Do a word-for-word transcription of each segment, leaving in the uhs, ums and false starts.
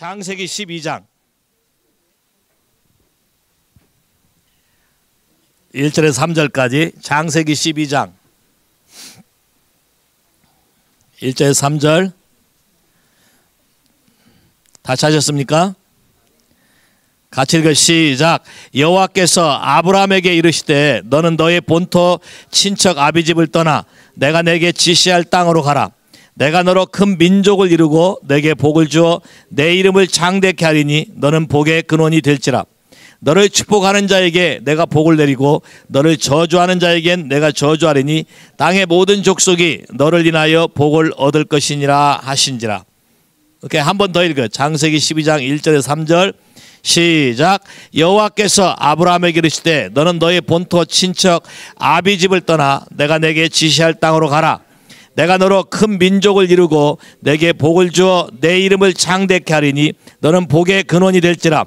창세기 십이 장 일 절에서 삼 절까지. 창세기 십이 장 일 절에서 삼 절 다 찾으셨습니까? 같이 읽어 시작. 여호와께서 아브라함에게 이르시되 너는 너의 본토 친척 아비집을 떠나 내가 내게 지시할 땅으로 가라. 내가 너로 큰 민족을 이루고 내게 복을 주어 내 이름을 장대케 하리니 너는 복의 근원이 될지라. 너를 축복하는 자에게 내가 복을 내리고 너를 저주하는 자에겐 내가 저주하리니 땅의 모든 족속이 너를 인하여 복을 얻을 것이니라 하신지라. 오케이, 한 번 더 읽어. 창세기 십이 장 일 절에서 삼 절 시작. 여호와께서 아브라함에게 이르시되 너는 너의 본토 친척 아비집을 떠나 내가 내게 지시할 땅으로 가라. 내가 너로 큰 민족을 이루고 내게 복을 주어 내 이름을 장대케 하리니 너는 복의 근원이 될지라.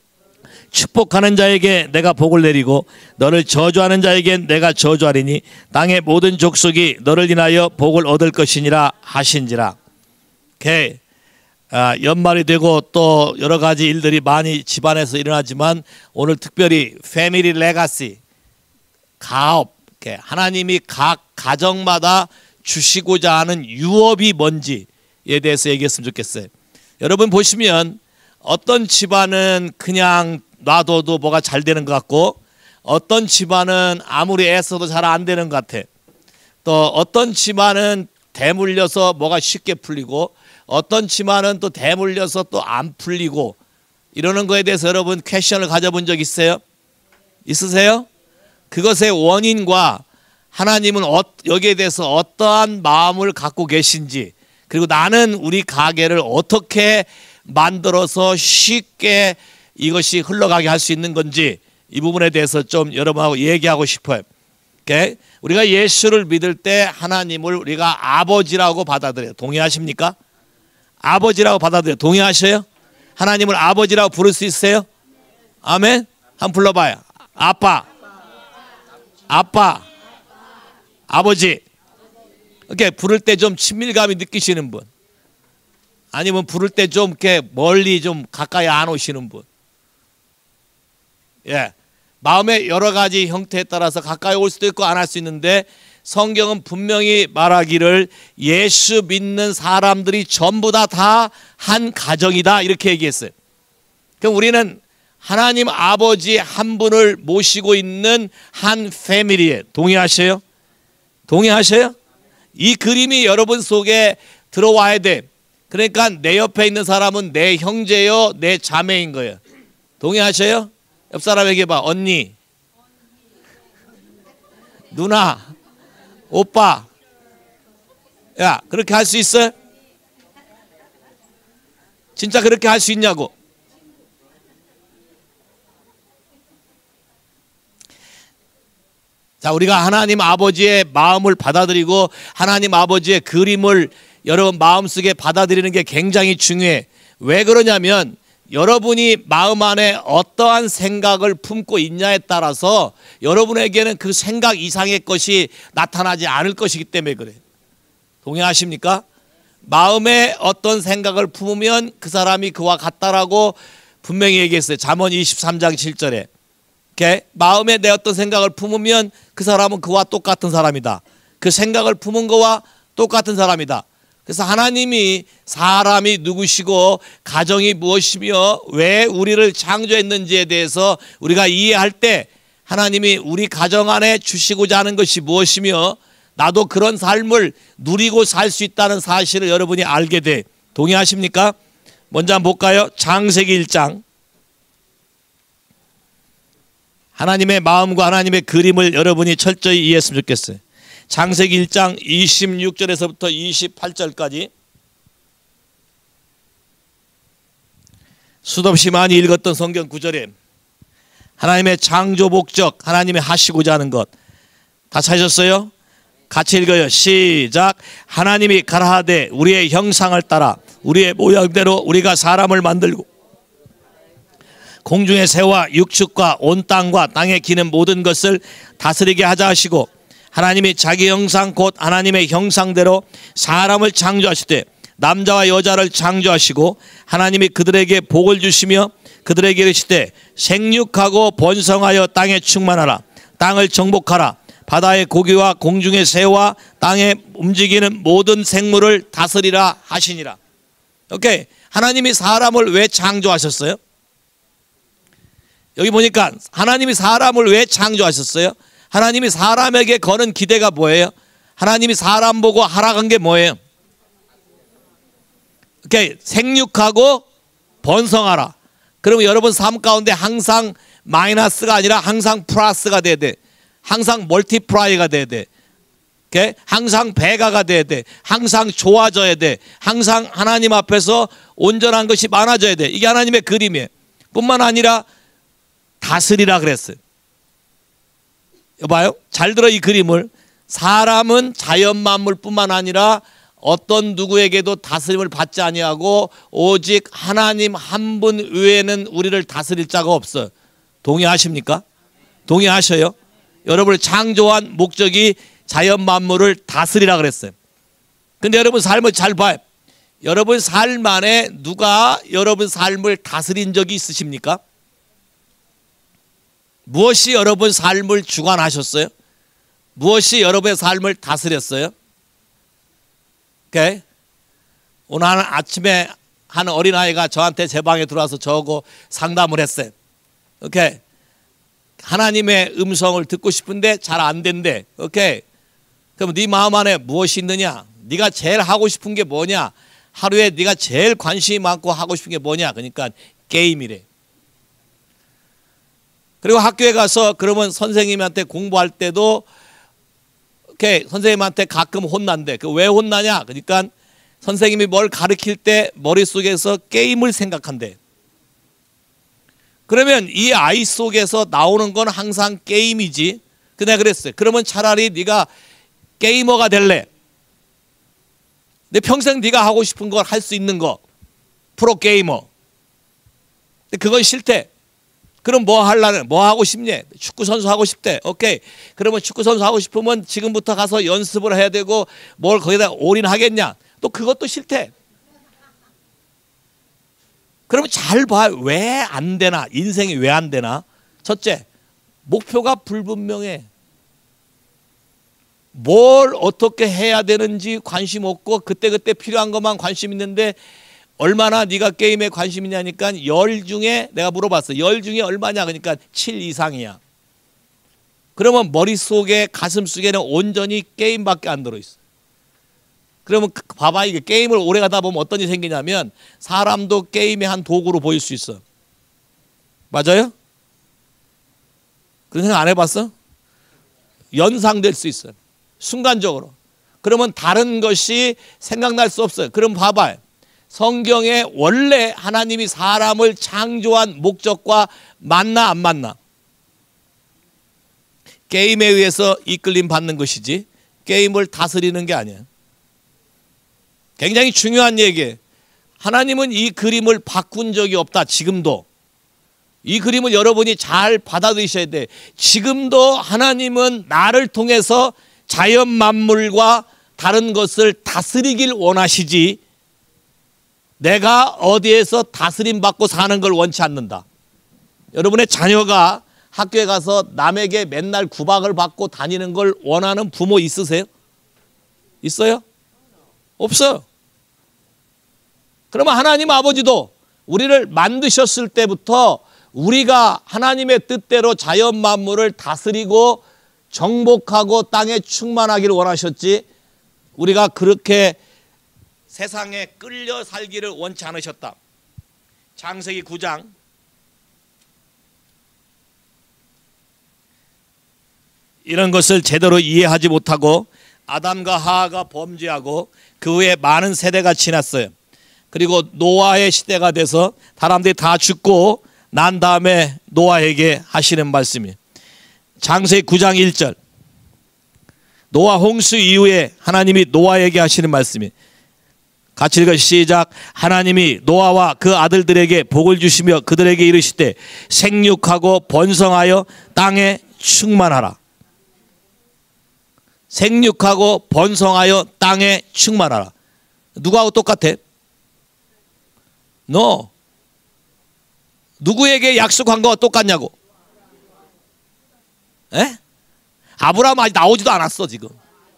축복하는 자에게 내가 복을 내리고 너를 저주하는 자에겐 내가 저주하리니 땅의 모든 족속이 너를 인하여 복을 얻을 것이니라 하신지라. 오케이. 아, 연말이 되고 또 여러 가지 일들이 많이 집안에서 일어나지만 오늘 특별히 패밀리 레가시, 가업, 오케이. 하나님이 각 가정마다 주시고자 하는 유업이 뭔지에 대해서 얘기했으면 좋겠어요. 여러분 보시면 어떤 집안은 그냥 놔둬도 뭐가 잘 되는 것 같고 어떤 집안은 아무리 애써도 잘 안 되는 것 같아. 또 어떤 집안은 대물려서 뭐가 쉽게 풀리고 어떤 집안은 또 대물려서 또 안 풀리고 이러는 거에 대해서 여러분 퀘션을 가져본 적 있어요? 있으세요? 그것의 원인과 하나님은 여기에 대해서 어떠한 마음을 갖고 계신지, 그리고 나는 우리 가게를 어떻게 만들어서 쉽게 이것이 흘러가게 할 수 있는 건지 이 부분에 대해서 좀 여러분하고 얘기하고 싶어요. 오케이? 우리가 예수를 믿을 때 하나님을 우리가 아버지라고 받아들여요. 동의하십니까? 아버지라고 받아들여요. 동의하셔요? 하나님을 아버지라고 부를 수 있어요? 아멘? 한번 불러봐요. 아빠, 아빠, 아버지. 이렇게 부를 때 좀 친밀감이 느끼시는 분, 아니면 부를 때 좀 이렇게 멀리 좀 가까이 안 오시는 분. 예, 마음의 여러 가지 형태에 따라서 가까이 올 수도 있고 안 할 수 있는데 성경은 분명히 말하기를 예수 믿는 사람들이 전부 다 다 한 가정이다 이렇게 얘기했어요. 그럼 우리는 하나님 아버지 한 분을 모시고 있는 한 패밀리에 동의하셔요? 동의하셔요? 이 그림이 여러분 속에 들어와야 돼. 그러니까 내 옆에 있는 사람은 내 형제요 내 자매인 거예요. 동의하셔요? 옆 사람에게 봐. 언니, 누나, 오빠. 야, 그렇게 할 수 있어요? 진짜 그렇게 할 수 있냐고. 자, 우리가 하나님 아버지의 마음을 받아들이고 하나님 아버지의 그림을 여러분 마음속에 받아들이는 게 굉장히 중요해. 왜 그러냐면 여러분이 마음 안에 어떠한 생각을 품고 있냐에 따라서 여러분에게는 그 생각 이상의 것이 나타나지 않을 것이기 때문에 그래요. 동의하십니까? 마음에 어떤 생각을 품으면 그 사람이 그와 같다라고 분명히 얘기했어요. 잠언 이십삼 장 칠 절에. 오케이? 마음에 내 어떤 생각을 품으면 그 사람은 그와 똑같은 사람이다. 그 생각을 품은 거와 똑같은 사람이다. 그래서 하나님이 사람이 누구시고 가정이 무엇이며 왜 우리를 창조했는지에 대해서 우리가 이해할 때 하나님이 우리 가정 안에 주시고자 하는 것이 무엇이며 나도 그런 삶을 누리고 살 수 있다는 사실을 여러분이 알게 돼. 동의하십니까? 먼저 한번 볼까요? 창세기 일 장. 하나님의 마음과 하나님의 그림을 여러분이 철저히 이해했으면 좋겠어요. 창세기 일 장 이십육 절에서부터 이십팔 절까지 수없이 많이 읽었던 성경 구절에 하나님의 창조 목적, 하나님의 하시고자 하는 것 다 찾으셨어요? 같이 읽어요. 시작. 하나님이 가라하되 우리의 형상을 따라 우리의 모양대로 우리가 사람을 만들고 공중의 새와 육축과 온 땅과 땅에 기는 모든 것을 다스리게 하자 하시고 하나님이 자기 형상 곧 하나님의 형상대로 사람을 창조하시되 남자와 여자를 창조하시고 하나님이 그들에게 복을 주시며 그들에게 이르시되 생육하고 번성하여 땅에 충만하라. 땅을 정복하라. 바다의 고기와 공중의 새와 땅에 움직이는 모든 생물을 다스리라 하시니라. 오케이. 하나님이 사람을 왜 창조하셨어요? 여기 보니까 하나님이 사람을 왜 창조하셨어요? 하나님이 사람에게 거는 기대가 뭐예요? 하나님이 사람 보고 하락한 게 뭐예요? 오케이. 생육하고 번성하라. 그러면 여러분 삶 가운데 항상 마이너스가 아니라 항상 플러스가 돼야 돼. 항상 멀티플라이가 돼야 돼. 오케이? 항상 배가가 돼야 돼. 항상 좋아져야 돼. 항상 하나님 앞에서 온전한 것이 많아져야 돼. 이게 하나님의 그림이에요. 뿐만 아니라 다스리라 그랬어요. 여봐요. 잘 들어 이 그림을. 사람은 자연 만물뿐만 아니라 어떤 누구에게도 다스림을 받지 아니하고 오직 하나님 한 분 외에는 우리를 다스릴 자가 없어요. 동의하십니까? 동의하셔요? 여러분을 창조한 목적이 자연 만물을 다스리라 그랬어요. 근데 여러분 삶을 잘 봐요. 여러분 삶 안에 누가 여러분 삶을 다스린 적이 있으십니까? 무엇이 여러분 삶을 주관하셨어요? 무엇이 여러분의 삶을 다스렸어요? 오케이? 오늘 아침에 한 어린아이가 저한테 제 방에 들어와서 저하고 상담을 했어요. 오케이? 하나님의 음성을 듣고 싶은데 잘 안 된대. 오케이? 그럼 네 마음 안에 무엇이 있느냐? 네가 제일 하고 싶은 게 뭐냐? 하루에 네가 제일 관심이 많고 하고 싶은 게 뭐냐? 그러니까 게임이래. 그리고 학교에 가서 그러면 선생님한테 공부할 때도 오케이, 선생님한테 가끔 혼난대. 그 왜 혼나냐? 그러니까 선생님이 뭘 가르칠 때 머릿속에서 게임을 생각한대. 그러면 이 아이 속에서 나오는 건 항상 게임이지. 근데 내가 그랬어요. 그러면 차라리 네가 게이머가 될래. 내 평생 네가 하고 싶은 걸 할 수 있는 거. 프로게이머. 근데 그건 싫대. 그럼 뭐 하려는, 뭐 하고 싶니? 축구 선수 하고 싶대. 오케이. 그러면 축구 선수 하고 싶으면 지금부터 가서 연습을 해야 되고 뭘 거기다 올인하겠냐? 또 그것도 싫대. 그러면 잘 봐. 왜 안 되나? 인생이 왜 안 되나? 첫째, 목표가 불분명해. 뭘 어떻게 해야 되는지 관심 없고 그때그때 필요한 것만 관심 있는데 얼마나 네가 게임에 관심 있냐니까 열 중에 내가 물어봤어. 열 중에 얼마냐? 그러니까 칠 이상이야. 그러면 머릿속에 가슴속에는 온전히 게임밖에 안 들어있어. 그러면 봐봐. 이게 게임을 오래 가다 보면 어떤 일이 생기냐면 사람도 게임의 한 도구로 보일 수 있어. 맞아요? 그런 생각 안 해봤어? 연상될 수 있어요. 순간적으로. 그러면 다른 것이 생각날 수 없어요. 그럼 봐봐요. 성경에 원래 하나님이 사람을 창조한 목적과 맞나 안 맞나? 게임에 의해서 이끌림 받는 것이지 게임을 다스리는 게 아니야. 굉장히 중요한 얘기예요. 하나님은 이 그림을 바꾼 적이 없다. 지금도. 이 그림을 여러분이 잘 받아들이셔야 돼. 지금도 하나님은 나를 통해서 자연 만물과 다른 것을 다스리길 원하시지 내가 어디에서 다스림 받고 사는 걸 원치 않는다. 여러분의 자녀가 학교에 가서 남에게 맨날 구박을 받고 다니는 걸 원하는 부모 있으세요? 있어요? 없어요. 그러면 하나님 아버지도 우리를 만드셨을 때부터 우리가 하나님의 뜻대로 자연 만물을 다스리고 정복하고 땅에 충만하기를 원하셨지 우리가 그렇게 세상에 끌려 살기를 원치 않으셨다. 창세기 구 장 이런 것을 제대로 이해하지 못하고 아담과 하하가 범죄하고 그 후에 많은 세대가 지났어요. 그리고 노아의 시대가 돼서 사람들이 다 죽고 난 다음에 노아에게 하시는 말씀이에요. 창세기 구 장 일 절 노아 홍수 이후에 하나님이 노아에게 하시는 말씀이에요. 같이 읽어 시작. 하나님이 노아와 그 아들들에게 복을 주시며 그들에게 이르시되 생육하고 번성하여 땅에 충만하라. 생육하고 번성하여 땅에 충만하라. 누구하고 똑같아? 너 누구에게 약속한 거와 똑같냐고? 에? 아브라함 아직 나오지도 않았어. 지금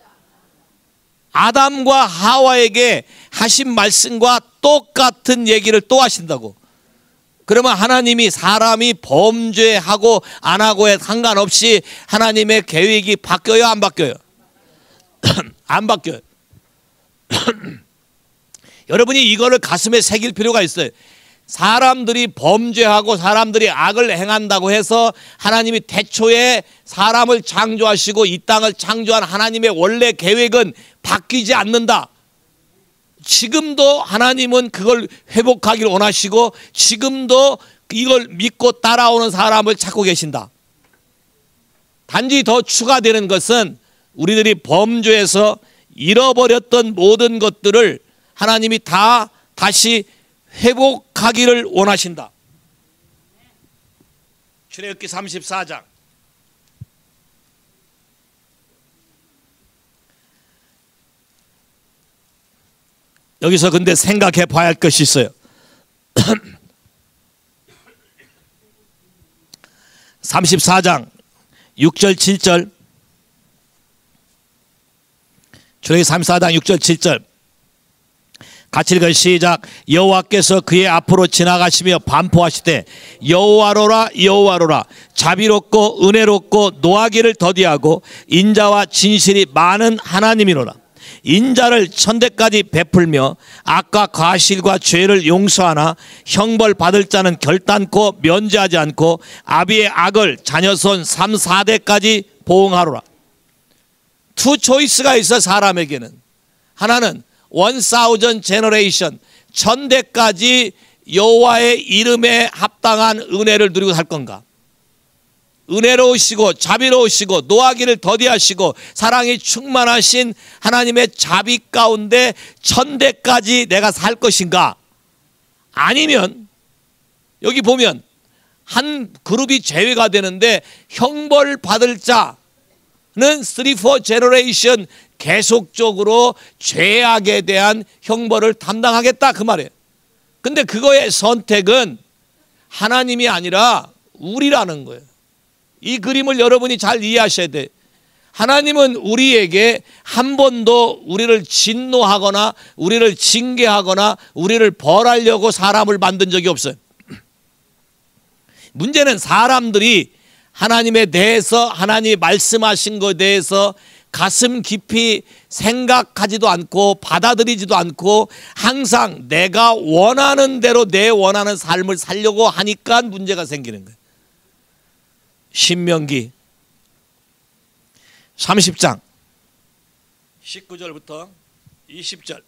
아담과 하와에게 하신 말씀과 똑같은 얘기를 또 하신다고. 그러면 하나님이 사람이 범죄하고 안 하고에 상관없이 하나님의 계획이 바뀌어요, 안 바뀌어요? 안 바뀌어요. 여러분이 이거를 가슴에 새길 필요가 있어요. 사람들이 범죄하고 사람들이 악을 행한다고 해서 하나님이 태초에 사람을 창조하시고 이 땅을 창조한 하나님의 원래 계획은 바뀌지 않는다. 지금도 하나님은 그걸 회복하기를 원하시고 지금도 이걸 믿고 따라오는 사람을 찾고 계신다. 단지 더 추가되는 것은 우리들이 범죄에서 잃어버렸던 모든 것들을 하나님이 다 다시 회복하기를 원하신다. 출애굽기 삼십사 장 여기서 근데 생각해 봐야 할 것이 있어요. 삼십사 장 육 절 칠 절 출애굽기 삼십사 장 육 절 칠 절 같이 읽어 시작. 여호와께서 그의 앞으로 지나가시며 반포하시되 여호와로라 여호와로라 자비롭고 은혜롭고 노하기를 더디하고 인자와 진실이 많은 하나님이로라. 인자를 천대까지 베풀며 악과 과실과 죄를 용서하나 형벌 받을 자는 결단코 면제하지 않고 아비의 악을 자녀손 삼, 사 대까지 보응하노라. 투 초이스가 있어 사람에게는. 하나는 원 사우전 제너레이션 천대까지 여호와의 이름에 합당한 은혜를 누리고 살 건가? 은혜로우시고 자비로우시고 노하기를 더디하시고 사랑이 충만하신 하나님의 자비 가운데 천대까지 내가 살 것인가? 아니면 여기 보면 한 그룹이 제외가 되는데 형벌 받을 자는 쓰리, 포 제너레이션 계속적으로 죄악에 대한 형벌을 담당하겠다 그 말이에요. 근데 그거의 선택은 하나님이 아니라 우리라는 거예요. 이 그림을 여러분이 잘 이해하셔야 돼. 하나님은 우리에게 한 번도 우리를 진노하거나 우리를 징계하거나 우리를 벌하려고 사람을 만든 적이 없어요. 문제는 사람들이 하나님에 대해서 하나님이 말씀하신 것에 대해서 가슴 깊이 생각하지도 않고 받아들이지도 않고 항상 내가 원하는 대로 내 원하는 삶을 살려고 하니까 문제가 생기는 거예요. 신명기 삼십 장 십구 절부터 이십 절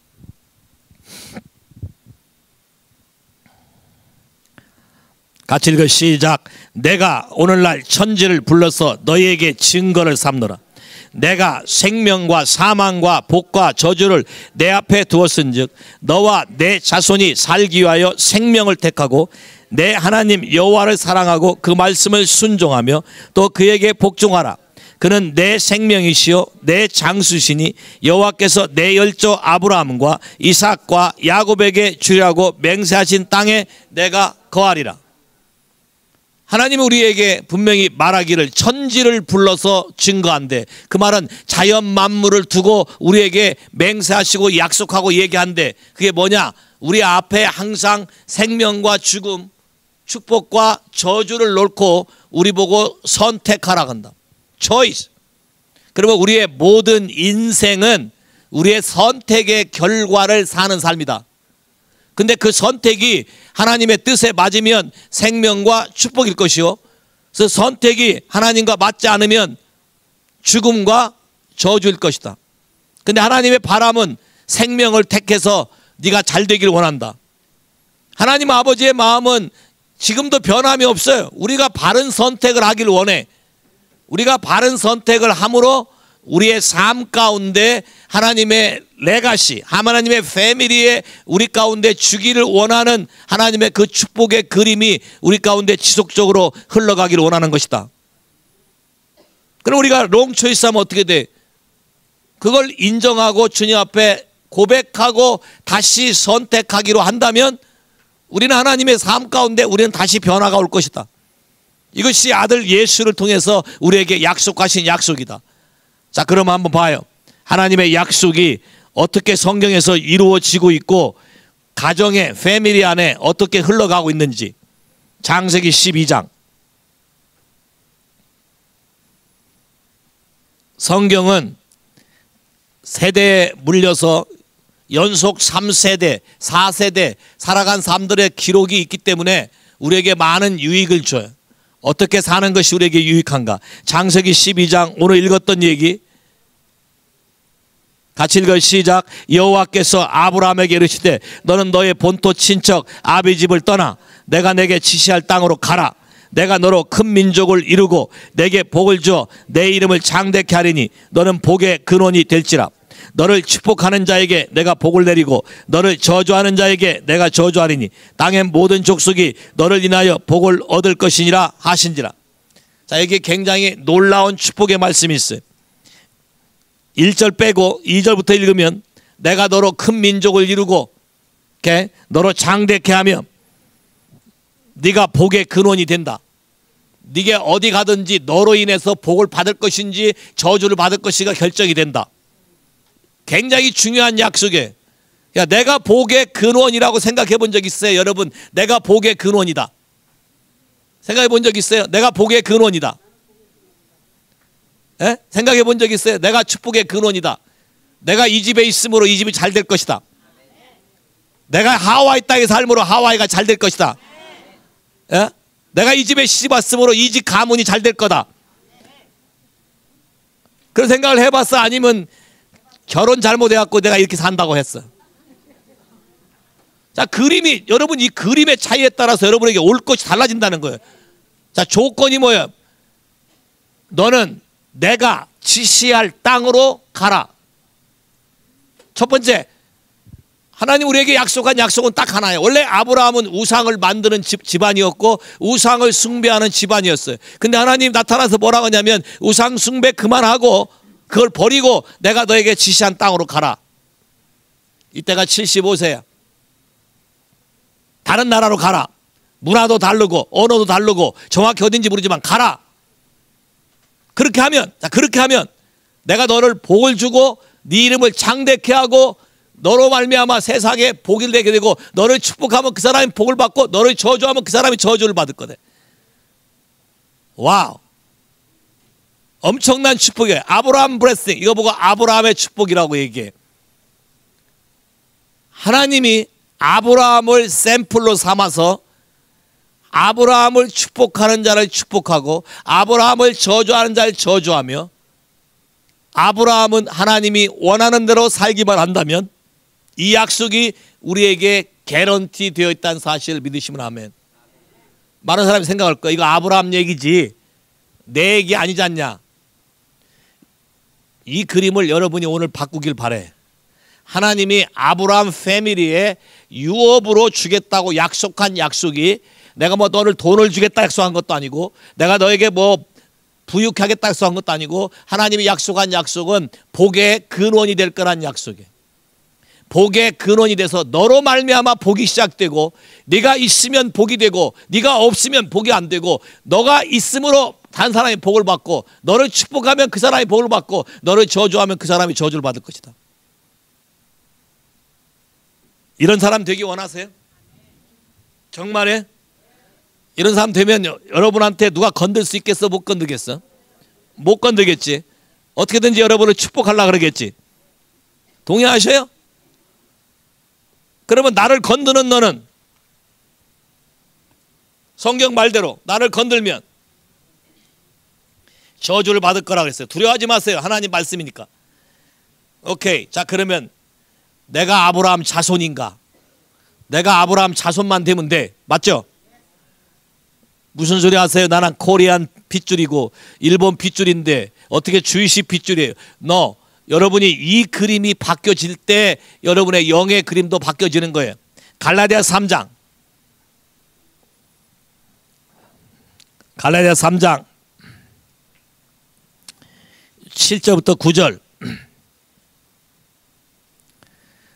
같이 읽어 시작. 내가 오늘날 천지를 불러서 너희에게 증거를 삼노라. 내가 생명과 사망과 복과 저주를 내 앞에 두었은즉 너와 내 자손이 살기 위하여 생명을 택하고 내 하나님 여호와를 사랑하고 그 말씀을 순종하며 또 그에게 복종하라. 그는 내 생명이시요 내 장수시니 여호와께서 내 열조 아브라함과 이삭과 야곱에게 주리라고 맹세하신 땅에 내가 거하리라. 하나님은 우리에게 분명히 말하기를 천지를 불러서 증거한대. 그 말은 자연 만물을 두고 우리에게 맹세하시고 약속하고 얘기한대. 그게 뭐냐? 우리 앞에 항상 생명과 죽음, 축복과 저주를 놓고 우리 보고 선택하라 한다. choice. 그러면 우리의 모든 인생은 우리의 선택의 결과를 사는 삶이다. 근데 그 선택이 하나님의 뜻에 맞으면 생명과 축복일 것이요, 그래서 선택이 하나님과 맞지 않으면 죽음과 저주일 것이다. 근데 하나님의 바람은 생명을 택해서 네가 잘 되기를 원한다. 하나님 아버지의 마음은 지금도 변함이 없어요. 우리가 바른 선택을 하기를 원해. 우리가 바른 선택을 함으로 우리의 삶 가운데 하나님의 레가시, 하나님의 패밀리에 우리 가운데 주기를 원하는 하나님의 그 축복의 그림이 우리 가운데 지속적으로 흘러가기를 원하는 것이다. 그럼 우리가 롱 초이스 하면 어떻게 돼? 그걸 인정하고 주님 앞에 고백하고 다시 선택하기로 한다면 우리는 하나님의 삶 가운데 우리는 다시 변화가 올 것이다. 이것이 아들 예수를 통해서 우리에게 약속하신 약속이다. 자, 그럼 한번 봐요. 하나님의 약속이 어떻게 성경에서 이루어지고 있고 가정의 패밀리 안에 어떻게 흘러가고 있는지. 창세기 십이 장. 성경은 세대에 물려서 연속 삼 세대, 사 세대 살아간 사람들의 기록이 있기 때문에 우리에게 많은 유익을 줘요. 어떻게 사는 것이 우리에게 유익한가. 창세기 십이 장 오늘 읽었던 얘기 같이 읽어 시작. 여호와께서 아브라함에게 이르시되 너는 너의 본토 친척 아비 집을 떠나 내가 내게 지시할 땅으로 가라. 내가 너로 큰 민족을 이루고 내게 복을 주어 내 이름을 장대케 하리니 너는 복의 근원이 될지라. 너를 축복하는 자에게 내가 복을 내리고 너를 저주하는 자에게 내가 저주하리니 땅의 모든 족속이 너를 인하여 복을 얻을 것이니라 하신지라. 자, 여기 굉장히 놀라운 축복의 말씀이 있어요. 일 절 빼고 이 절부터 읽으면 내가 너로 큰 민족을 이루고 이렇게 너로 장대케 하며 네가 복의 근원이 된다. 네가 어디 가든지 너로 인해서 복을 받을 것인지 저주를 받을 것인가 결정이 된다. 굉장히 중요한 약속이에요. 야, 내가 복의 근원이라고 생각해 본 적 있어요? 여러분, 내가 복의 근원이다. 생각해 본 적 있어요? 내가 복의 근원이다. 에? 생각해 본 적 있어요? 내가 축복의 근원이다. 내가 이 집에 있으므로 이 집이 잘 될 것이다. 내가 하와이 땅에 살므로 하와이가 잘 될 것이다. 에? 내가 이 집에 시집 왔으므로 이 집 가문이 잘 될 거다. 그런 생각을 해봤어? 아니면 결혼 잘못해갖고 내가 이렇게 산다고 했어? 자, 그림이, 여러분 이 그림의 차이에 따라서 여러분에게 올 것이 달라진다는 거예요. 자, 조건이 뭐예요? 너는 내가 지시할 땅으로 가라. 첫 번째, 하나님 우리에게 약속한 약속은 딱 하나예요. 원래 아브라함은 우상을 만드는 집, 집안이었고 우상을 숭배하는 집안이었어요. 근데 하나님 나타나서 뭐라고 하냐면 우상 숭배 그만하고 그걸 버리고 내가 너에게 지시한 땅으로 가라. 이때가 칠십오 세야. 다른 나라로 가라. 문화도 다르고 언어도 다르고 정확히 어딘지 모르지만 가라. 그렇게 하면, 자, 그렇게 하면 내가 너를 복을 주고 네 이름을 장대케 하고 너로 말미암아 세상에 복을 내게 되고 너를 축복하면 그 사람이 복을 받고 너를 저주하면 그 사람이 저주를 받을 거다. 와우. 엄청난 축복이에요. 아브라함 블레싱. 이거 보고 아브라함의 축복이라고 얘기해. 하나님이 아브라함을 샘플로 삼아서 아브라함을 축복하는 자를 축복하고 아브라함을 저주하는 자를 저주하며 아브라함은 하나님이 원하는 대로 살기만 한다면 이 약속이 우리에게 개런티 되어 있다는 사실을 믿으시면 아멘. 많은 사람이 생각할 거야. 이거 아브라함 얘기지 내 얘기 아니지 않냐. 이 그림을 여러분이 오늘 바꾸길 바래. 하나님이 아브라함 패밀리에 유업으로 주겠다고 약속한 약속이 내가 뭐 너를 돈을 주겠다 약속한 것도 아니고 내가 너에게 뭐 부유하겠다 약속한 것도 아니고 하나님이 약속한 약속은 복의 근원이 될 거란 약속이에요. 복의 근원이 돼서 너로 말미암아 복이 시작되고 네가 있으면 복이 되고 네가 없으면 복이 안 되고 너가 있음으로 다른 사람이 복을 받고 너를 축복하면 그 사람이 복을 받고 너를 저주하면 그 사람이 저주를 받을 것이다. 이런 사람 되기 원하세요? 정말에? 이런 사람 되면 여러분한테 누가 건들 수 있겠어? 못 건들겠어? 못 건들겠지. 어떻게든지 여러분을 축복하려고 그러겠지. 동의하셔요? 그러면 나를 건드는 너는 성경 말대로 나를 건들면 저주를 받을 거라고 했어요. 두려워하지 마세요. 하나님 말씀이니까. 오케이. 자, 그러면 내가 아브라함 자손인가? 내가 아브라함 자손만 되면 돼. 맞죠? 무슨 소리 하세요? 나는 코리안 핏줄이고 일본 핏줄인데 어떻게 주이시 핏줄이에요? 너 여러분이 이 그림이 바뀌어질 때 여러분의 영의 그림도 바뀌어지는 거예요. 갈라디아 삼 장 갈라디아 삼 장 칠 절부터 구 절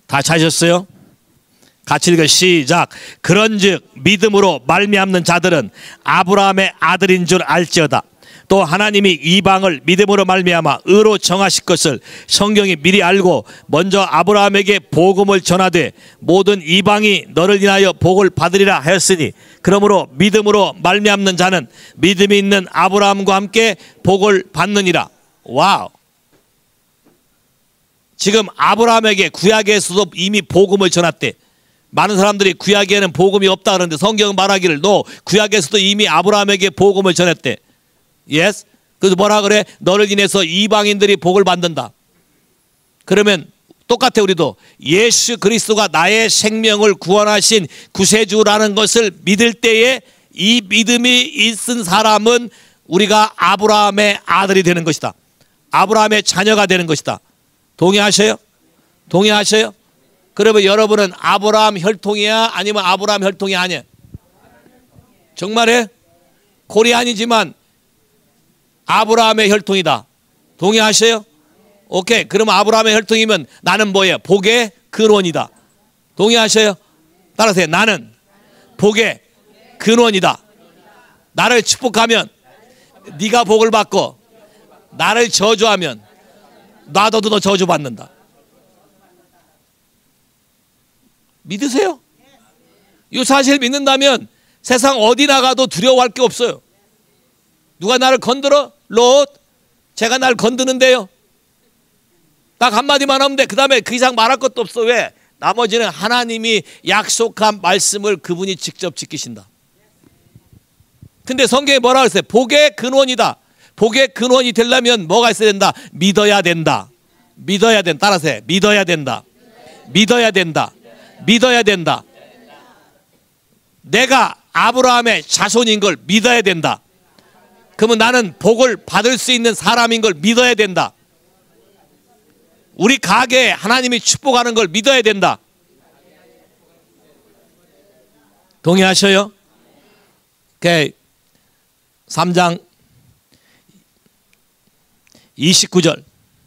다 찾으셨어요? 같이 읽어 시작. 그런즉 믿음으로 말미암는 자들은 아브라함의 아들인 줄 알지어다. 또 하나님이 이방을 믿음으로 말미암아 의로 정하실 것을 성경이 미리 알고 먼저 아브라함에게 복음을 전하되 모든 이방이 너를 인하여 복을 받으리라 하였으니 그러므로 믿음으로 말미암는 자는 믿음이 있는 아브라함과 함께 복을 받느니라. 와우. 지금 아브라함에게 구약에서도 이미 복음을 전했대. 많은 사람들이 구약에는 복음이 없다 그러는데 성경은 말하기를 너 구약에서도 이미 아브라함에게 복음을 전했대. 예스? 그래서 뭐라 그래? 너를 인해서 이방인들이 복을 받는다. 그러면 똑같아. 우리도 예수 그리스도가 나의 생명을 구원하신 구세주라는 것을 믿을 때에 이 믿음이 있은 사람은 우리가 아브라함의 아들이 되는 것이다. 아브라함의 자녀가 되는 것이다. 동의하셔요? 동의하셔요? 그러면 여러분은 아브라함 혈통이야? 아니면 아브라함 혈통이 아니야? 정말해? 코리안이지만 아브라함의 혈통이다. 동의하셔요? 오케이. 그러면 아브라함의 혈통이면 나는 뭐예요? 복의 근원이다. 동의하셔요? 따라하세요. 나는 복의 근원이다. 나를 축복하면 네가 복을 받고 나를 저주하면 나도 너 저주받는다. 믿으세요? 이 사실 믿는다면 세상 어디 나가도 두려워할 게 없어요. 누가 나를 건드려? 롯, 제가 날 건드는데요. 딱 한마디만 하면 돼. 그 다음에 그 이상 말할 것도 없어. 왜? 나머지는 하나님이 약속한 말씀을 그분이 직접 지키신다. 근데 성경에 뭐라 그랬어요? 복의 근원이다. 복의 근원이 되려면 뭐가 있어야 된다? 믿어야 된다. 믿어야 된다. 따라서 믿어야 된다. 믿어야 된다. 믿어야 된다. 내가 아브라함의 자손인 걸 믿어야 된다. 그러면 나는 복을 받을 수 있는 사람인 걸 믿어야 된다. 우리 가게에 하나님이 축복하는 걸 믿어야 된다. 동의하셔요? 오케이. 삼 장 이십구 절.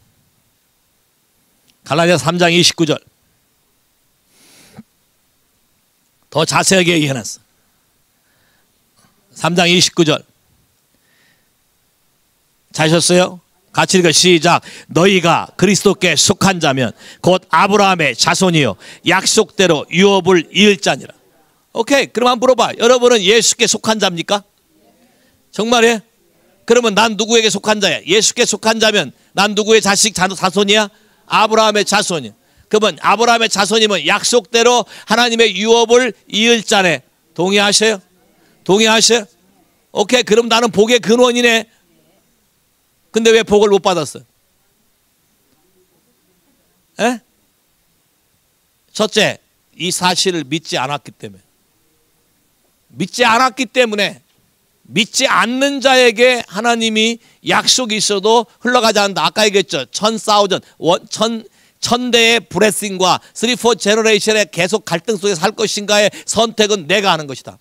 갈라디아 삼 장 이십구 절. 더 자세하게 얘기해놨어. 삼 장 이십구 절. 자셨어요? 같이 읽어 시작. 너희가 그리스도께 속한 자면 곧 아브라함의 자손이요 약속대로 유업을 이을 자니라. 오케이. 그럼 한번 물어봐. 여러분은 예수께 속한 자입니까? 정말이에요? 그러면 난 누구에게 속한 자야? 예수께 속한 자면 난 누구의 자식 자손이야? 아브라함의 자손이야. 그러면 아브라함의 자손이면 약속대로 하나님의 유업을 이을 자네. 동의하셔요? 동의하셔요? 오케이. 그럼 나는 복의 근원이네. 근데 왜 복을 못 받았어요? 에? 첫째, 이 사실을 믿지 않았기 때문에. 믿지 않았기 때문에 믿지 않는 자에게 하나님이 약속이 있어도 흘러가지 않는다. 아까 얘기했죠. 천 사우전, 천, 천대의 브레싱과 쓰리, 포 제너레이션의 계속 갈등 속에 살 것인가의 선택은 내가 하는 것이다.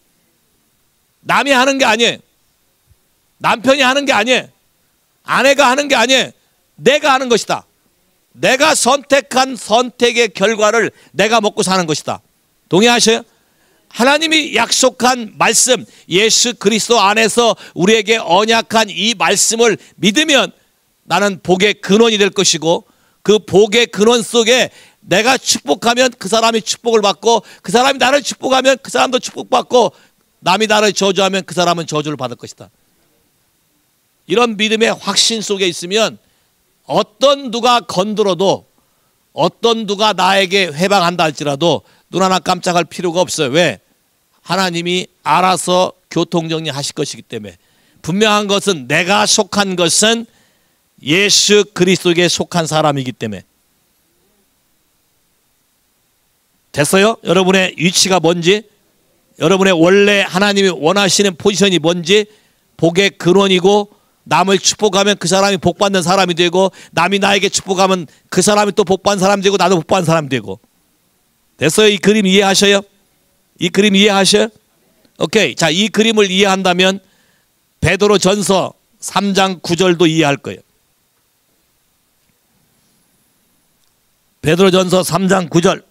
남이 하는 게 아니에요. 남편이 하는 게 아니에요. 아내가 하는 게 아니에요. 내가 하는 것이다. 내가 선택한 선택의 결과를 내가 먹고 사는 것이다. 동의하셔요? 하나님이 약속한 말씀, 예수 그리스도 안에서 우리에게 언약한 이 말씀을 믿으면 나는 복의 근원이 될 것이고 그 복의 근원 속에 내가 축복하면 그 사람이 축복을 받고 그 사람이 나를 축복하면 그 사람도 축복받고 남이 나를 저주하면 그 사람은 저주를 받을 것이다. 이런 믿음의 확신 속에 있으면 어떤 누가 건드려도 어떤 누가 나에게 회방한다 할지라도 눈 하나 깜짝할 필요가 없어요. 왜? 하나님이 알아서 교통정리하실 것이기 때문에. 분명한 것은 내가 속한 것은 예수 그리스도에게 속한 사람이기 때문에. 됐어요? 여러분의 위치가 뭔지, 여러분의 원래 하나님이 원하시는 포지션이 뭔지, 복의 근원이고 남을 축복하면 그 사람이 복받는 사람이 되고 남이 나에게 축복하면 그 사람이 또 복받는 사람이 되고 나도 복받는 사람이 되고. 됐어요? 이 그림 이해하셔요? 이 그림 이해하셔요? 오케이. 자, 이 그림을 이해한다면 베드로 전서 삼 장 구 절도 이해할 거예요. 베드로전서 삼 장 구 절.